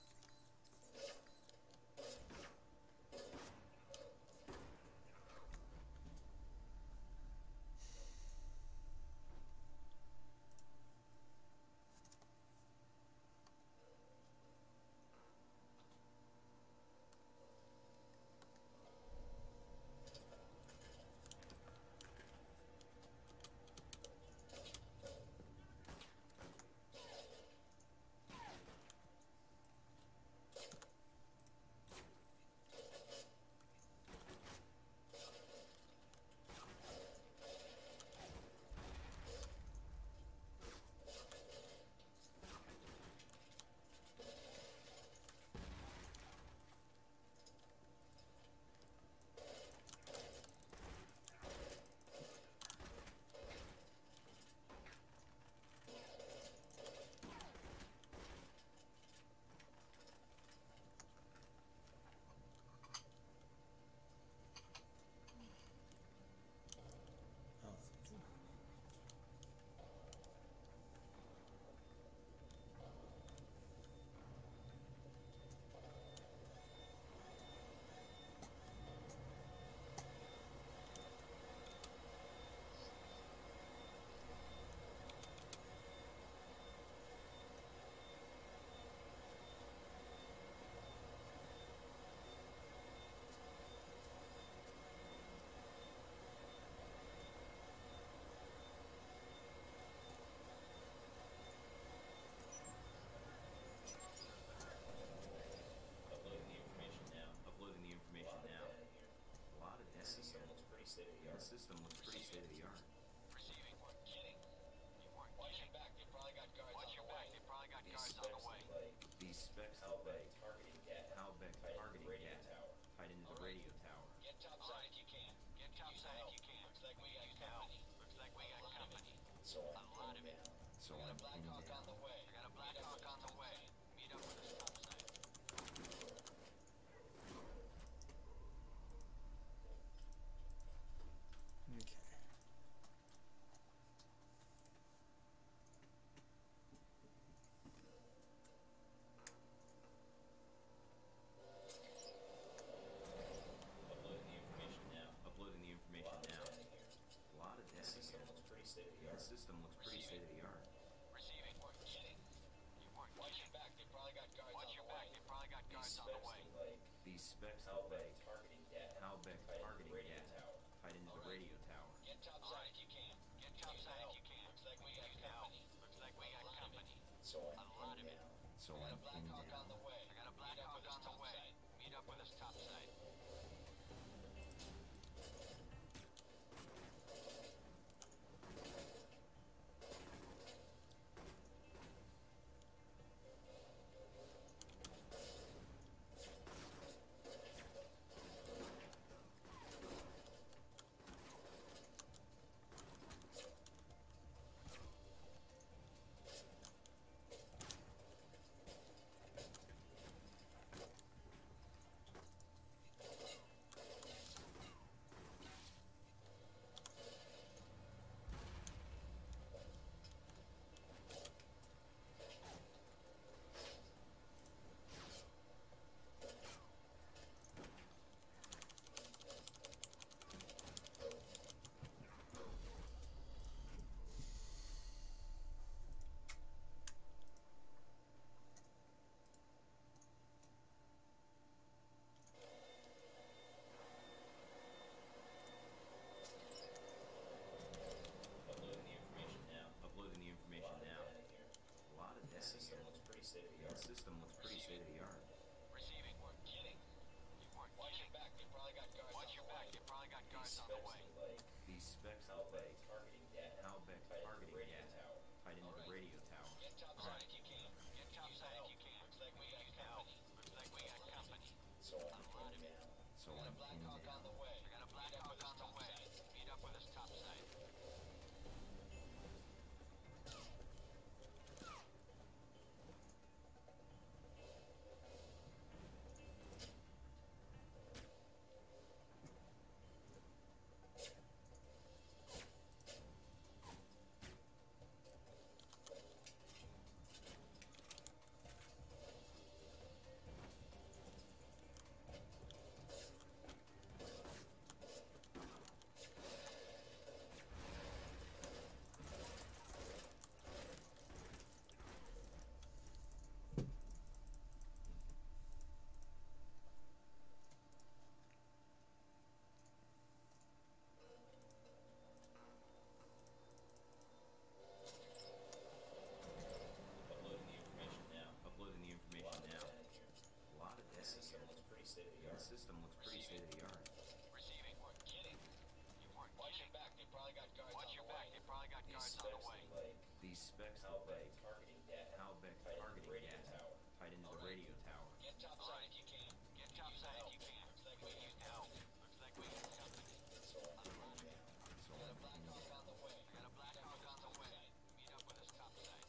Uploading the information now. Uploading the A information lot of now. data here. A lot of The data system here. looks pretty state of the The art. system looks pretty state of the art. Receiving. You weren't kidding. You weren't Watch kidding. Your back. They probably got guards Watch on your the back. way. They probably got These guards specs on the way. look like These specs how look big like targeting gat how big tied into the targeting radio gat tower. tied into the Alright. radio tower. Get topside if you can. Get topside if you can. Looks like we got company. Looks like we got company. So I'm A lot of pinned it. down. So We got a I'm Black pinned Hawk on down. the way. We got a Black Hawk on the way. Meet up with us topside. Okay. specs How of big like targeting data how big tied into targeting the radio data tower. tied into the radio tower. Get topside if you can. Get topside if you can. Looks like we got company. Looks like we got company. So I'm A lot of pinned it. down. So I got I'm a Black pinned Hawk down. on the way. I got a Black Hawk on the way. Meet up with us topside. Uploading the information now. Uploading the A information lot of now. data here. A lot of The data system here. looks pretty state of the The art. system looks pretty state of the art. Receiving. We're kidding. You weren't Watch your back. They probably got guards Watch your back. They probably got These guards on specs the way. look like These specs how of big like targeting data how big tied into the targeting radio data tower. tied into the radio tower. Get topside if you can. Get topside if you can. Looks like we got company. Looks like we got company. So I'm pinned down. So I got I'm a Black pinned Hawk on down. the way. I got a Black Hawk on the way. Meet up with us topside. Uploading the information now. Uploading the A information lot of now. data here. A lot of The data system here. looks pretty state of the The art. system looks pretty state of the art. Receiving. We're kidding. You weren't Watch your back. They probably got guards Watch on your the way. back. They probably got These guards on specs the way. look like These specs how of big like targeting data how big tied into the targeting radio data tower. tied into the Alright. radio tower. Get topside if you can. Get topside if you can. Looks like we got help. Looks like we got company. So I'm pinned down. So I got a I'm Black pinned Hawk down. on the way. I got a Black Hawk on the way. Meet up with us topside.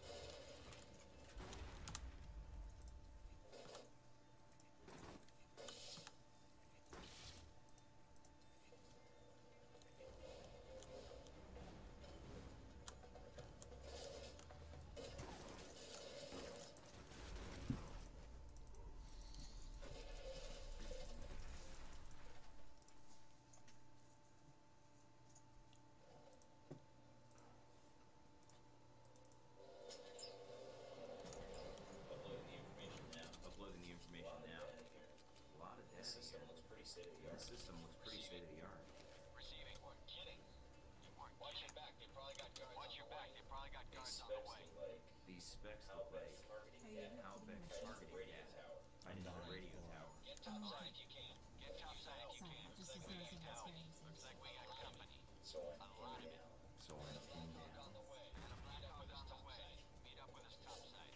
Uploading the information now. Uploading the A information lot of now. data here. A lot of The data system here. looks pretty state of the The art. system looks pretty state of the art. Receiving. We're kidding. You weren't Watch your back. They probably got guards Watch on your the back. way. They probably got These guards on specs the way. look like These specs how of big like targeting Hey, data how big tied into the targeting radio data tower. tied into the radio tower. Get topside if you can. Get topside if you Sorry, can. just Looks as like we those got in help. experiences. Looks like we got company. So I'm pinned down. So I'm pinned Hawk down. on the way. I got a Black Hawk on the way. Meet up with us topside.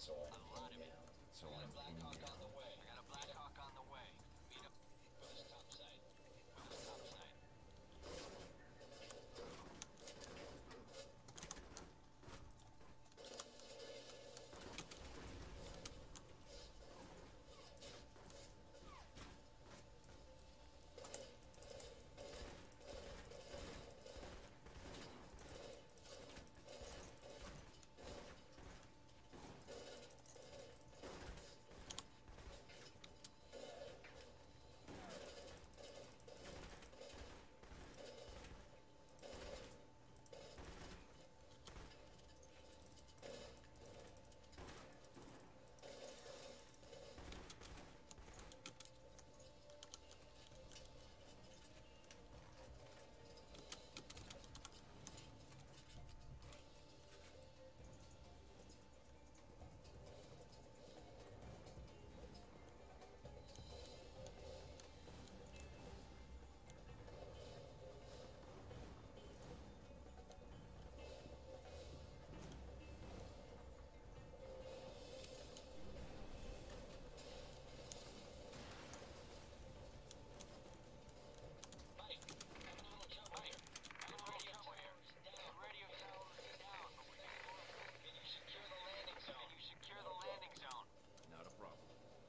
so I can pin him down. So I'm pinning down. Not a problem.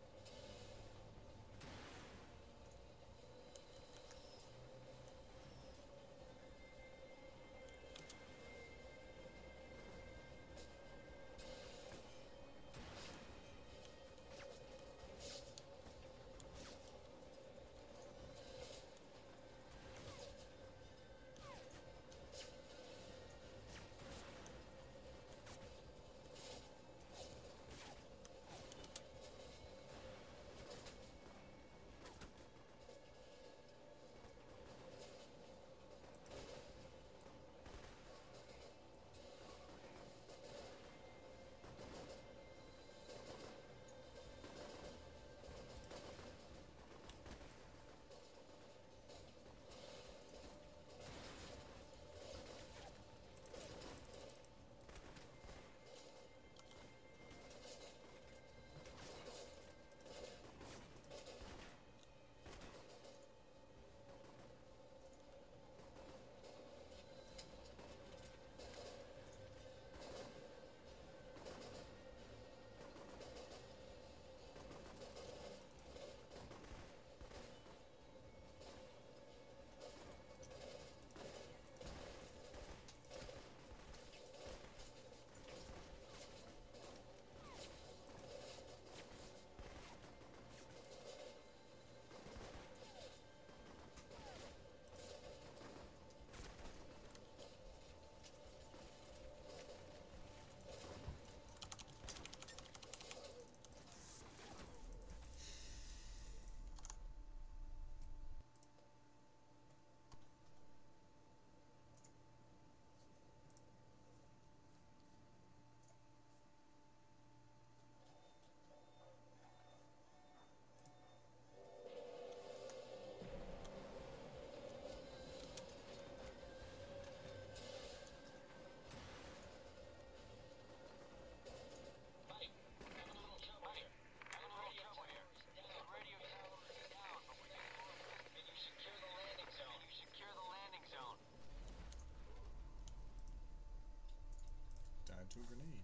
To a grenade.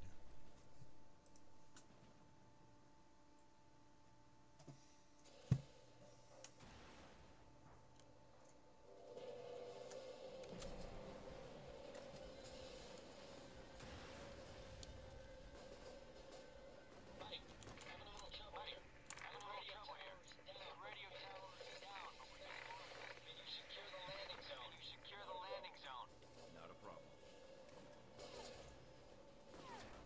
Not a problem.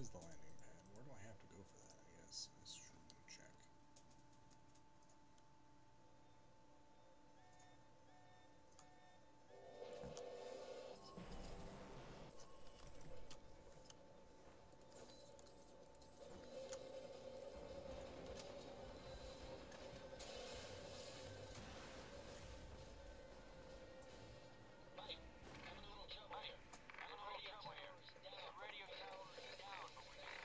is the landing pad. Where do I have to go for that? I guess I should check. Having a little trouble here. Having a little trouble here. Radio tower is down, but we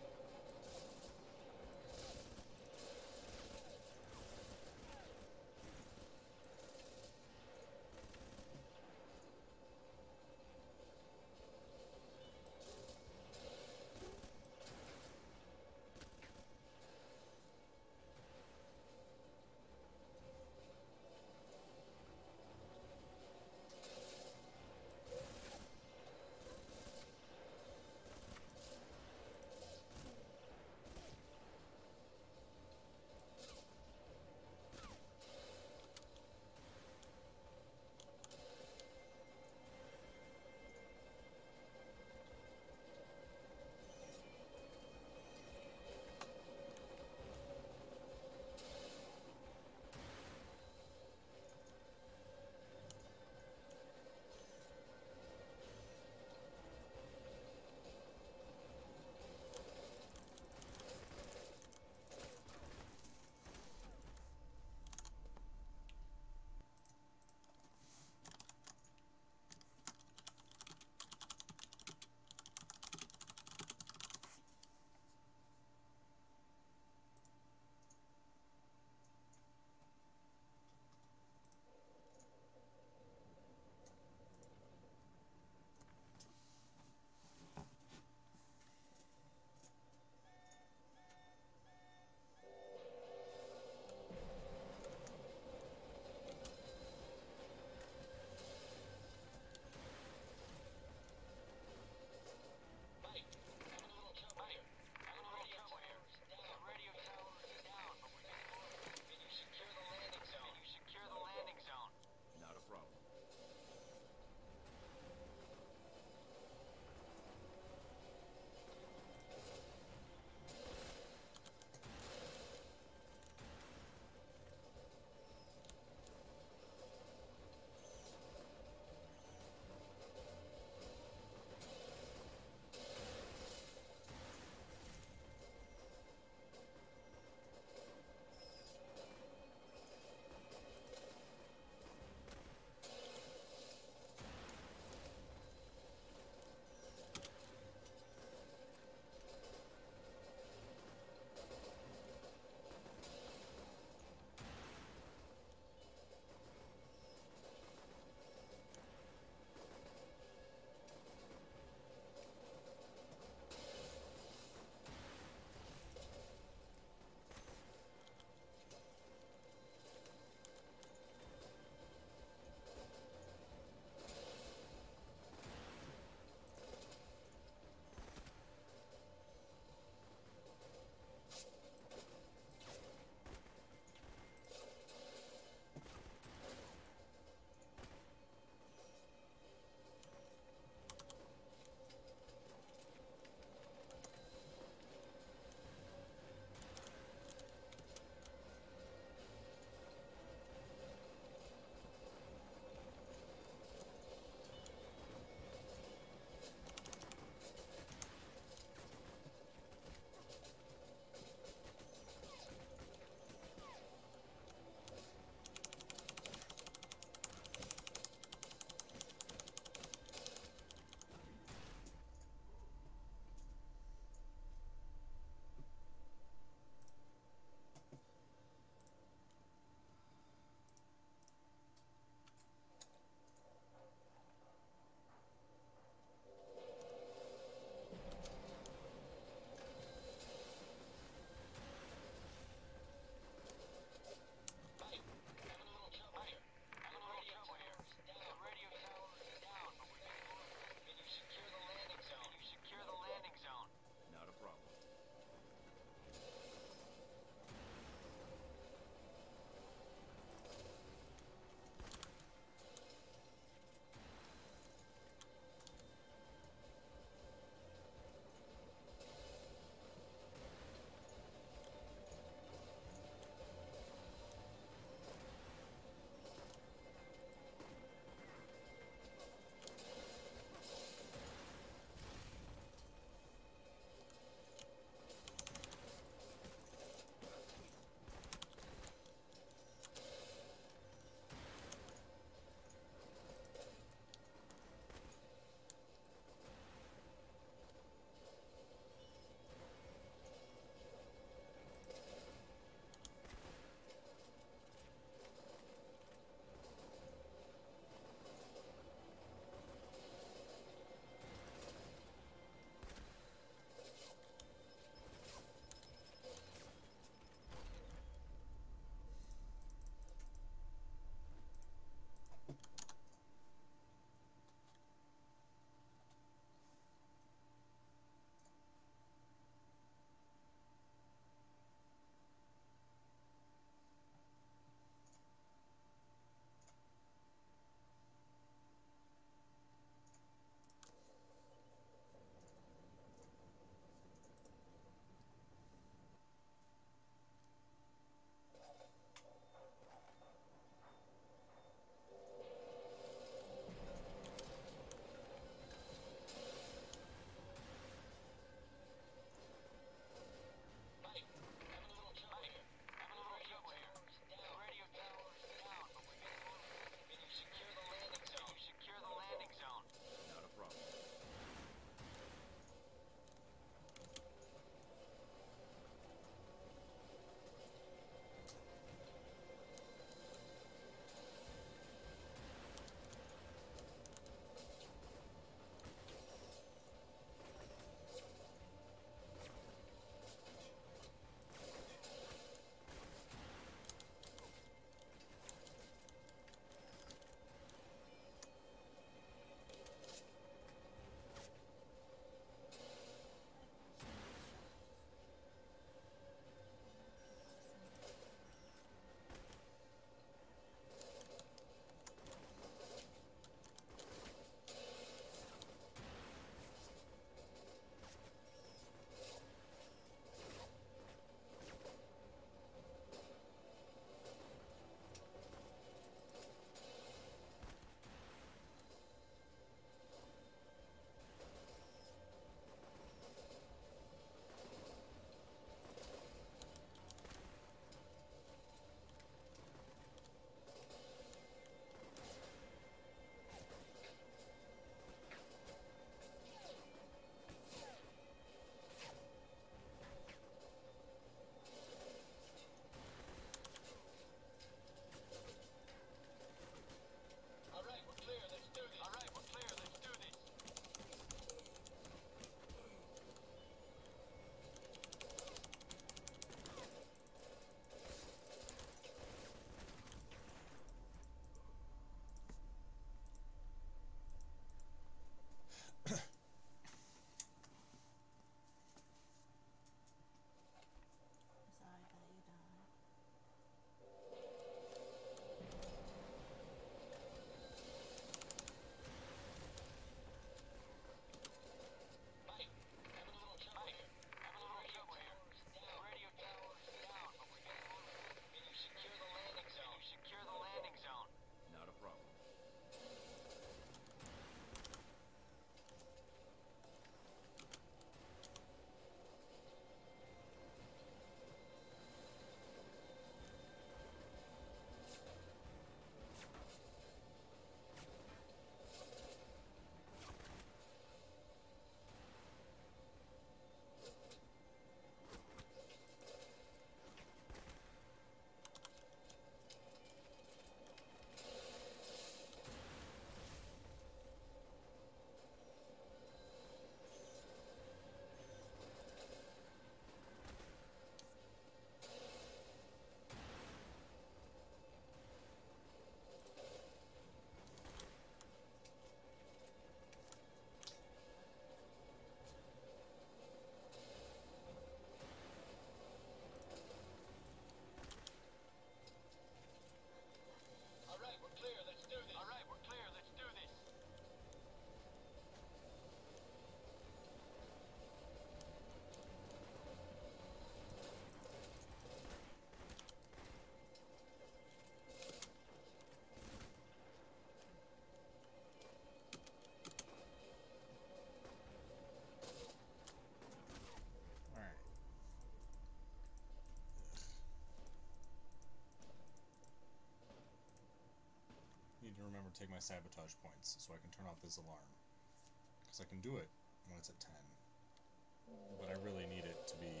remember to take my sabotage points so I can turn off this alarm. Because I can do it when it's at ten. But I really need it to be...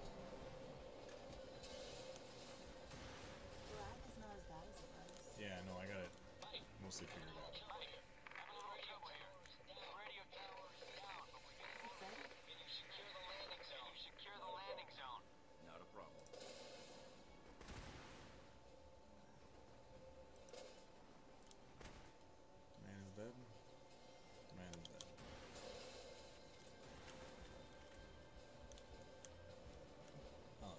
Black is not as bad as it was. Yeah, no, I got it mostly figured out. Not a problem. Man is dead. Man is dead. Oh.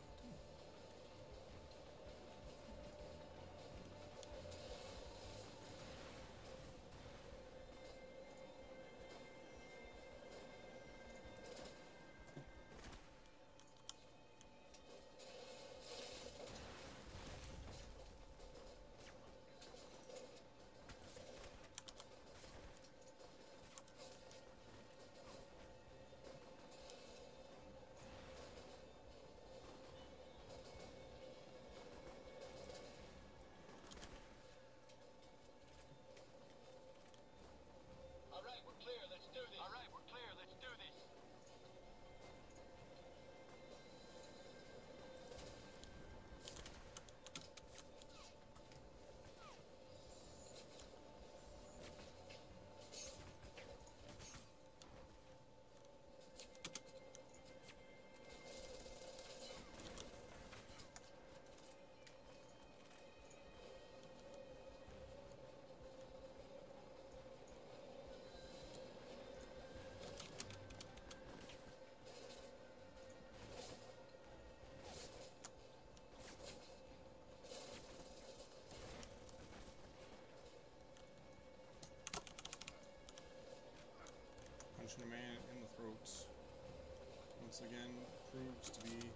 Punching a man in the throat once again proves to be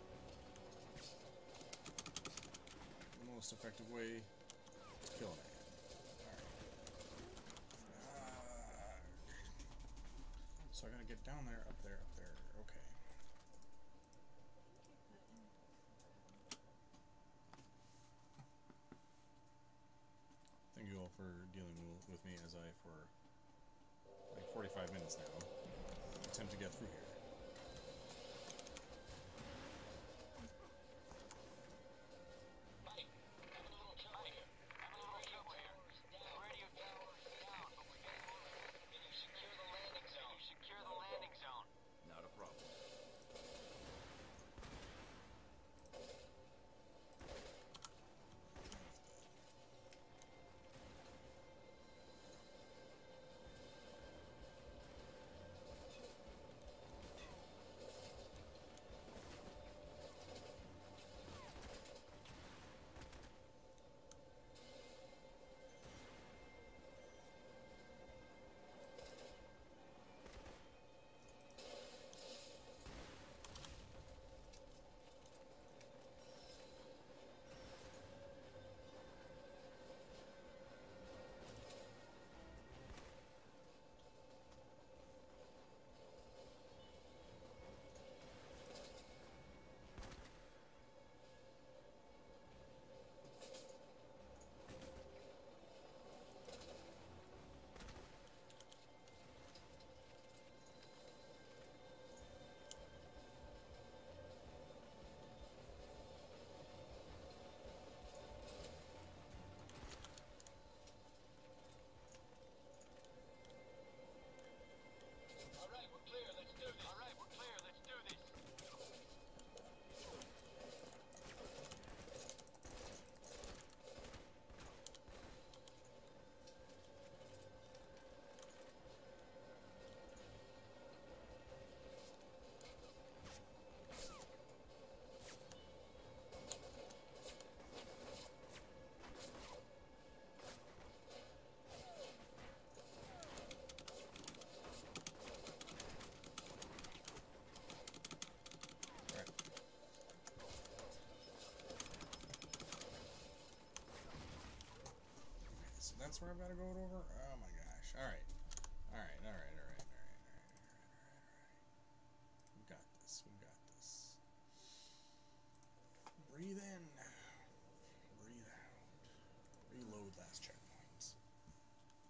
the most effective way to kill a man. Alright. Uh, so I gotta get down there, up there, up there. Okay. Thank you all for dealing with me as I, for like forty-five minutes now, attempt to get through here. Not a problem. That's where I've got to go over? Oh my gosh. Alright. Alright, alright, alright, alright, alright, alright, alright. We've got this, we've got this. Breathe in. Breathe out. Reload last checkpoint.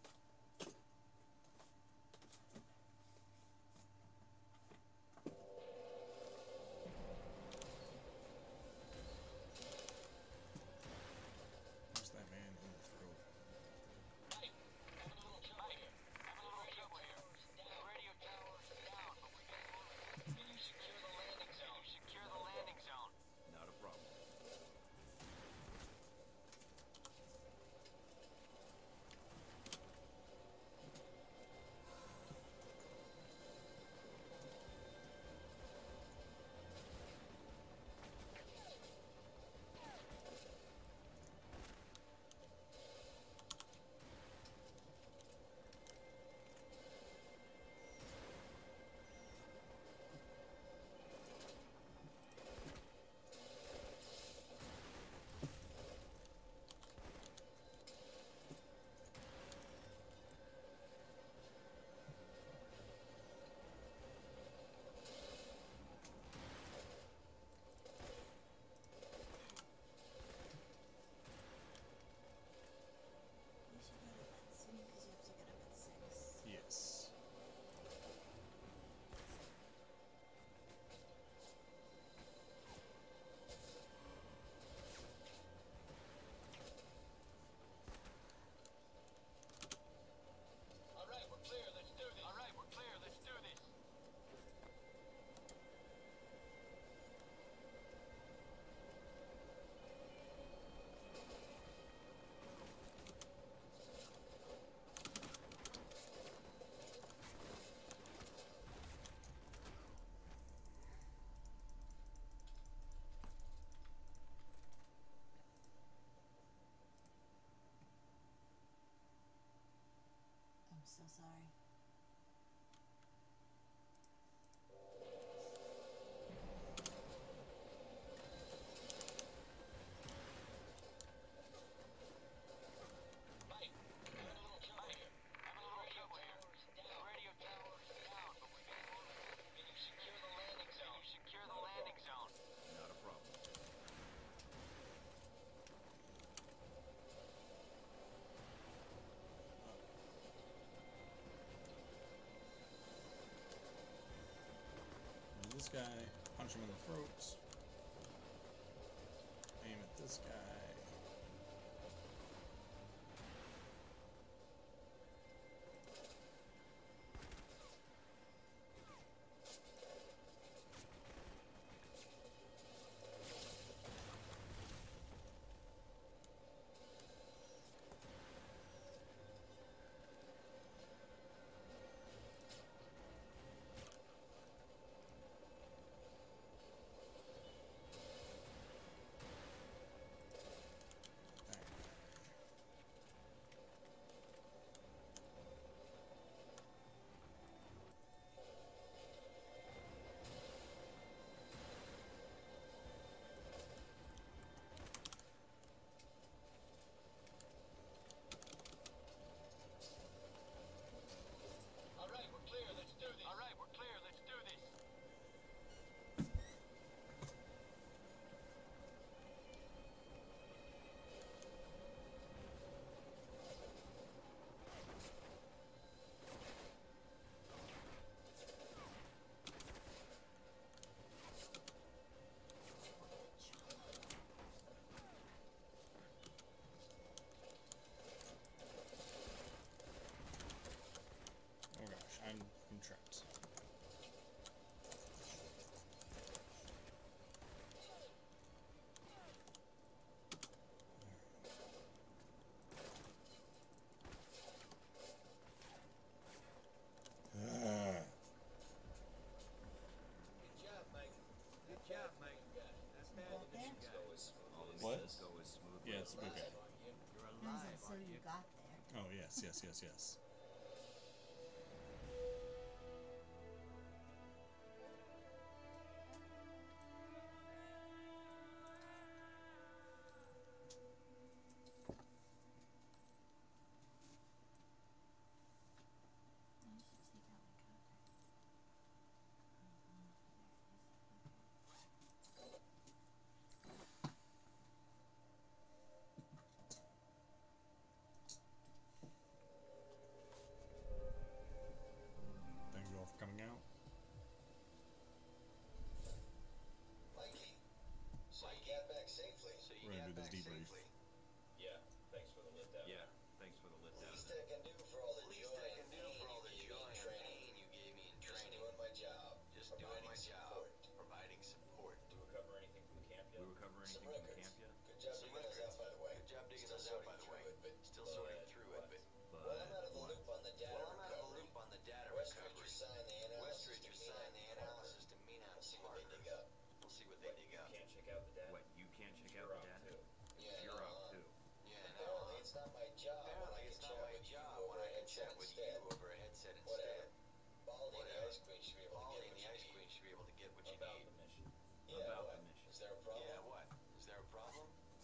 sorry. Mike, having a little trouble here. Having a little trouble here. The radio tower is down, but we can move. Can you secure the landing zone? Can you secure the landing zone? Not a problem. And this guy, punch him in the throat. Aim at this guy. All right, we're clear. Let's do this. All right, we're clear. Let's do this. Oh gosh, I'm, I'm trapped. Ah. Good job, Mike. Good job, Mike. Not bad. got there? Go as smoothly as What? Go as smoothly Yeah, as it's okay. You're I was alive, like, so aren't you you? got there. Oh yes, yes, yes, yes. I should take out my contact. Thank you all for coming out. Mikey, so you got back safely. So you We're gonna got do this back debrief. safely. Yeah, thanks for the lift out. Yeah, thanks for the lift out. Least I can do for all the Least joy I can do for all the joy and pain you gave me in training. Just doing my job. Just doing my job. Providing support. Do we recover anything from the camp Do yet? we recover Some anything from the records. camp yet? Good job digging us out, by the way. Good job digging us out, by the way. But still sorting through it, but. But Well, I'm out of the what? loop on the data well, I'm out of the loop on the data Westridge recovery. Signed the analysis Westridge to signed the analysis to mean on We'll see what they dig up. We'll see what they dig up. You can't check out the data? What, you can't check You're out the out data? too. Yeah, You're out uh-huh. too. Yeah, apparently it's not my job. Apparently it's not my job when I can chat with you over a headset instead. Baldy and the ice queen should be able to get what you need. should be able to get what you About need. the mission. Yeah, About what? the mission. Is there a problem? Yeah, what? Is there a problem?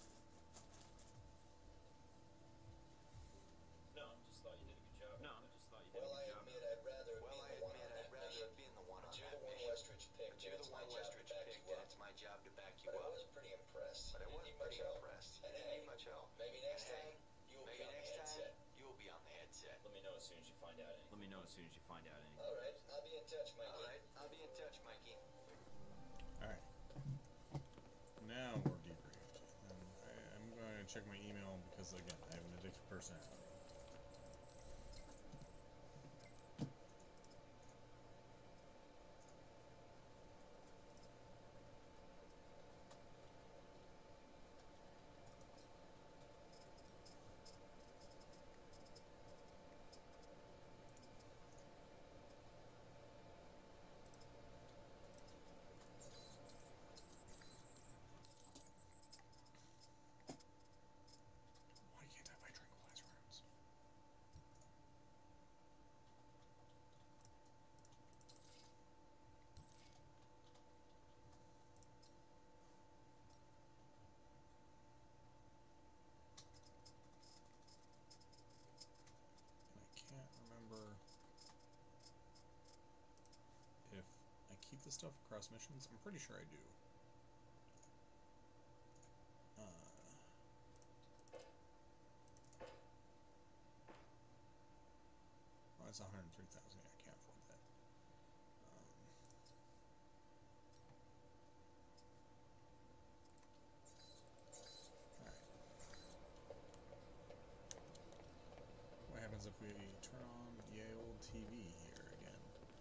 No, I just thought you did a good job. No, out I there. just thought you did Well, a I good job. admit I'd rather it well, be the one on that mission. I'd be in the one on that mission. Westridge picked. But you're the one Westridge picked, and it's my job to back you up. But I was pretty impressed. But I was pretty impressed. And hey, much help. Maybe next time you'll be on the headset. You'll be on the headset. Let me know as soon as you find out anything. Let me know as soon as you find out anything. All right, I'll be in touch, Mikey. All right, I'll be in touch, Mikey. Alright. Now we're debriefed. And I, I'm going to check my email because, again, I have an addictive personality. Why can't I buy tranquilizer rounds? keep this stuff across missions? I'm pretty sure I do. Uh, oh, it's one hundred three thousand. Yeah, I can't afford that. Um, Alright. What happens if we turn on the old T V here again?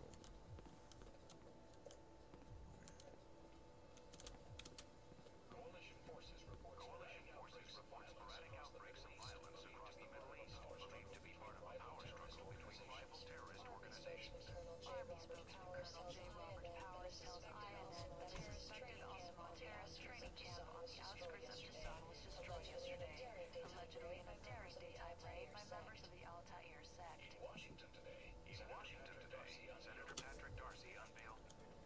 Coalition forces report Coalition forces report sporadic outbreaks of violence across the Middle East, believed to be part of a power struggle between rival terrorist organizations. Army spokesman Colonel J. Robert Powers tells I N N that a suspected Osmo terrorist training camp on the outskirts of Tucson was destroyed yesterday, allegedly in a daring daytime raid by members of the Altair sect. In Washington today, in Washington today, Senator Patrick Darcy unveiled.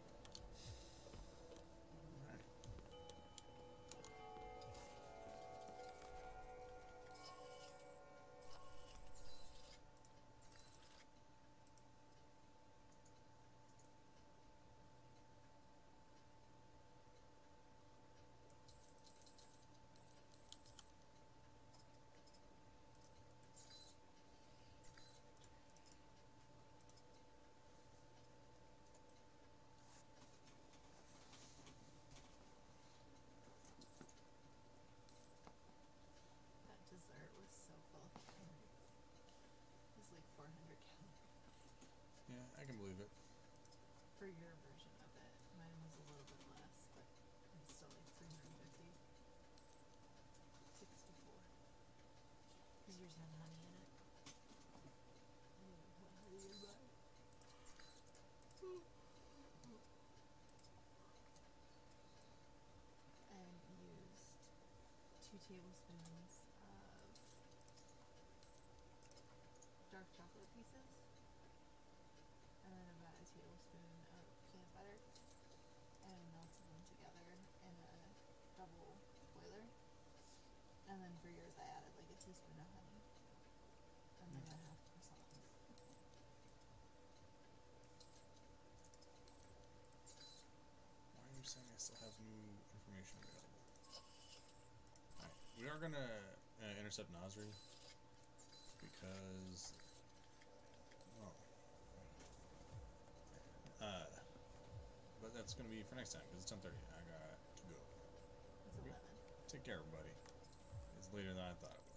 That dessert was so full of calories. It was like four hundred calories. yeah, I can believe it. For your version of it. Mine was a little bit less, but it was still like three hundred fifty. sixty-four. Because yours had honey in it. I didn't put honey in mine. I used two tablespoons of dark chocolate pieces, and then about a tablespoon of peanut butter, and melted them together in a double boiler. And then for yours, I added like a teaspoon of honey, and then a half croissant. Why are you saying I still have new information available? Alright, we are gonna uh, intercept Nasri because. Oh. Uh, but that's gonna be for next time because it's ten thirty. I got to go. It's eleven. Take care, everybody. It's later than I thought it was.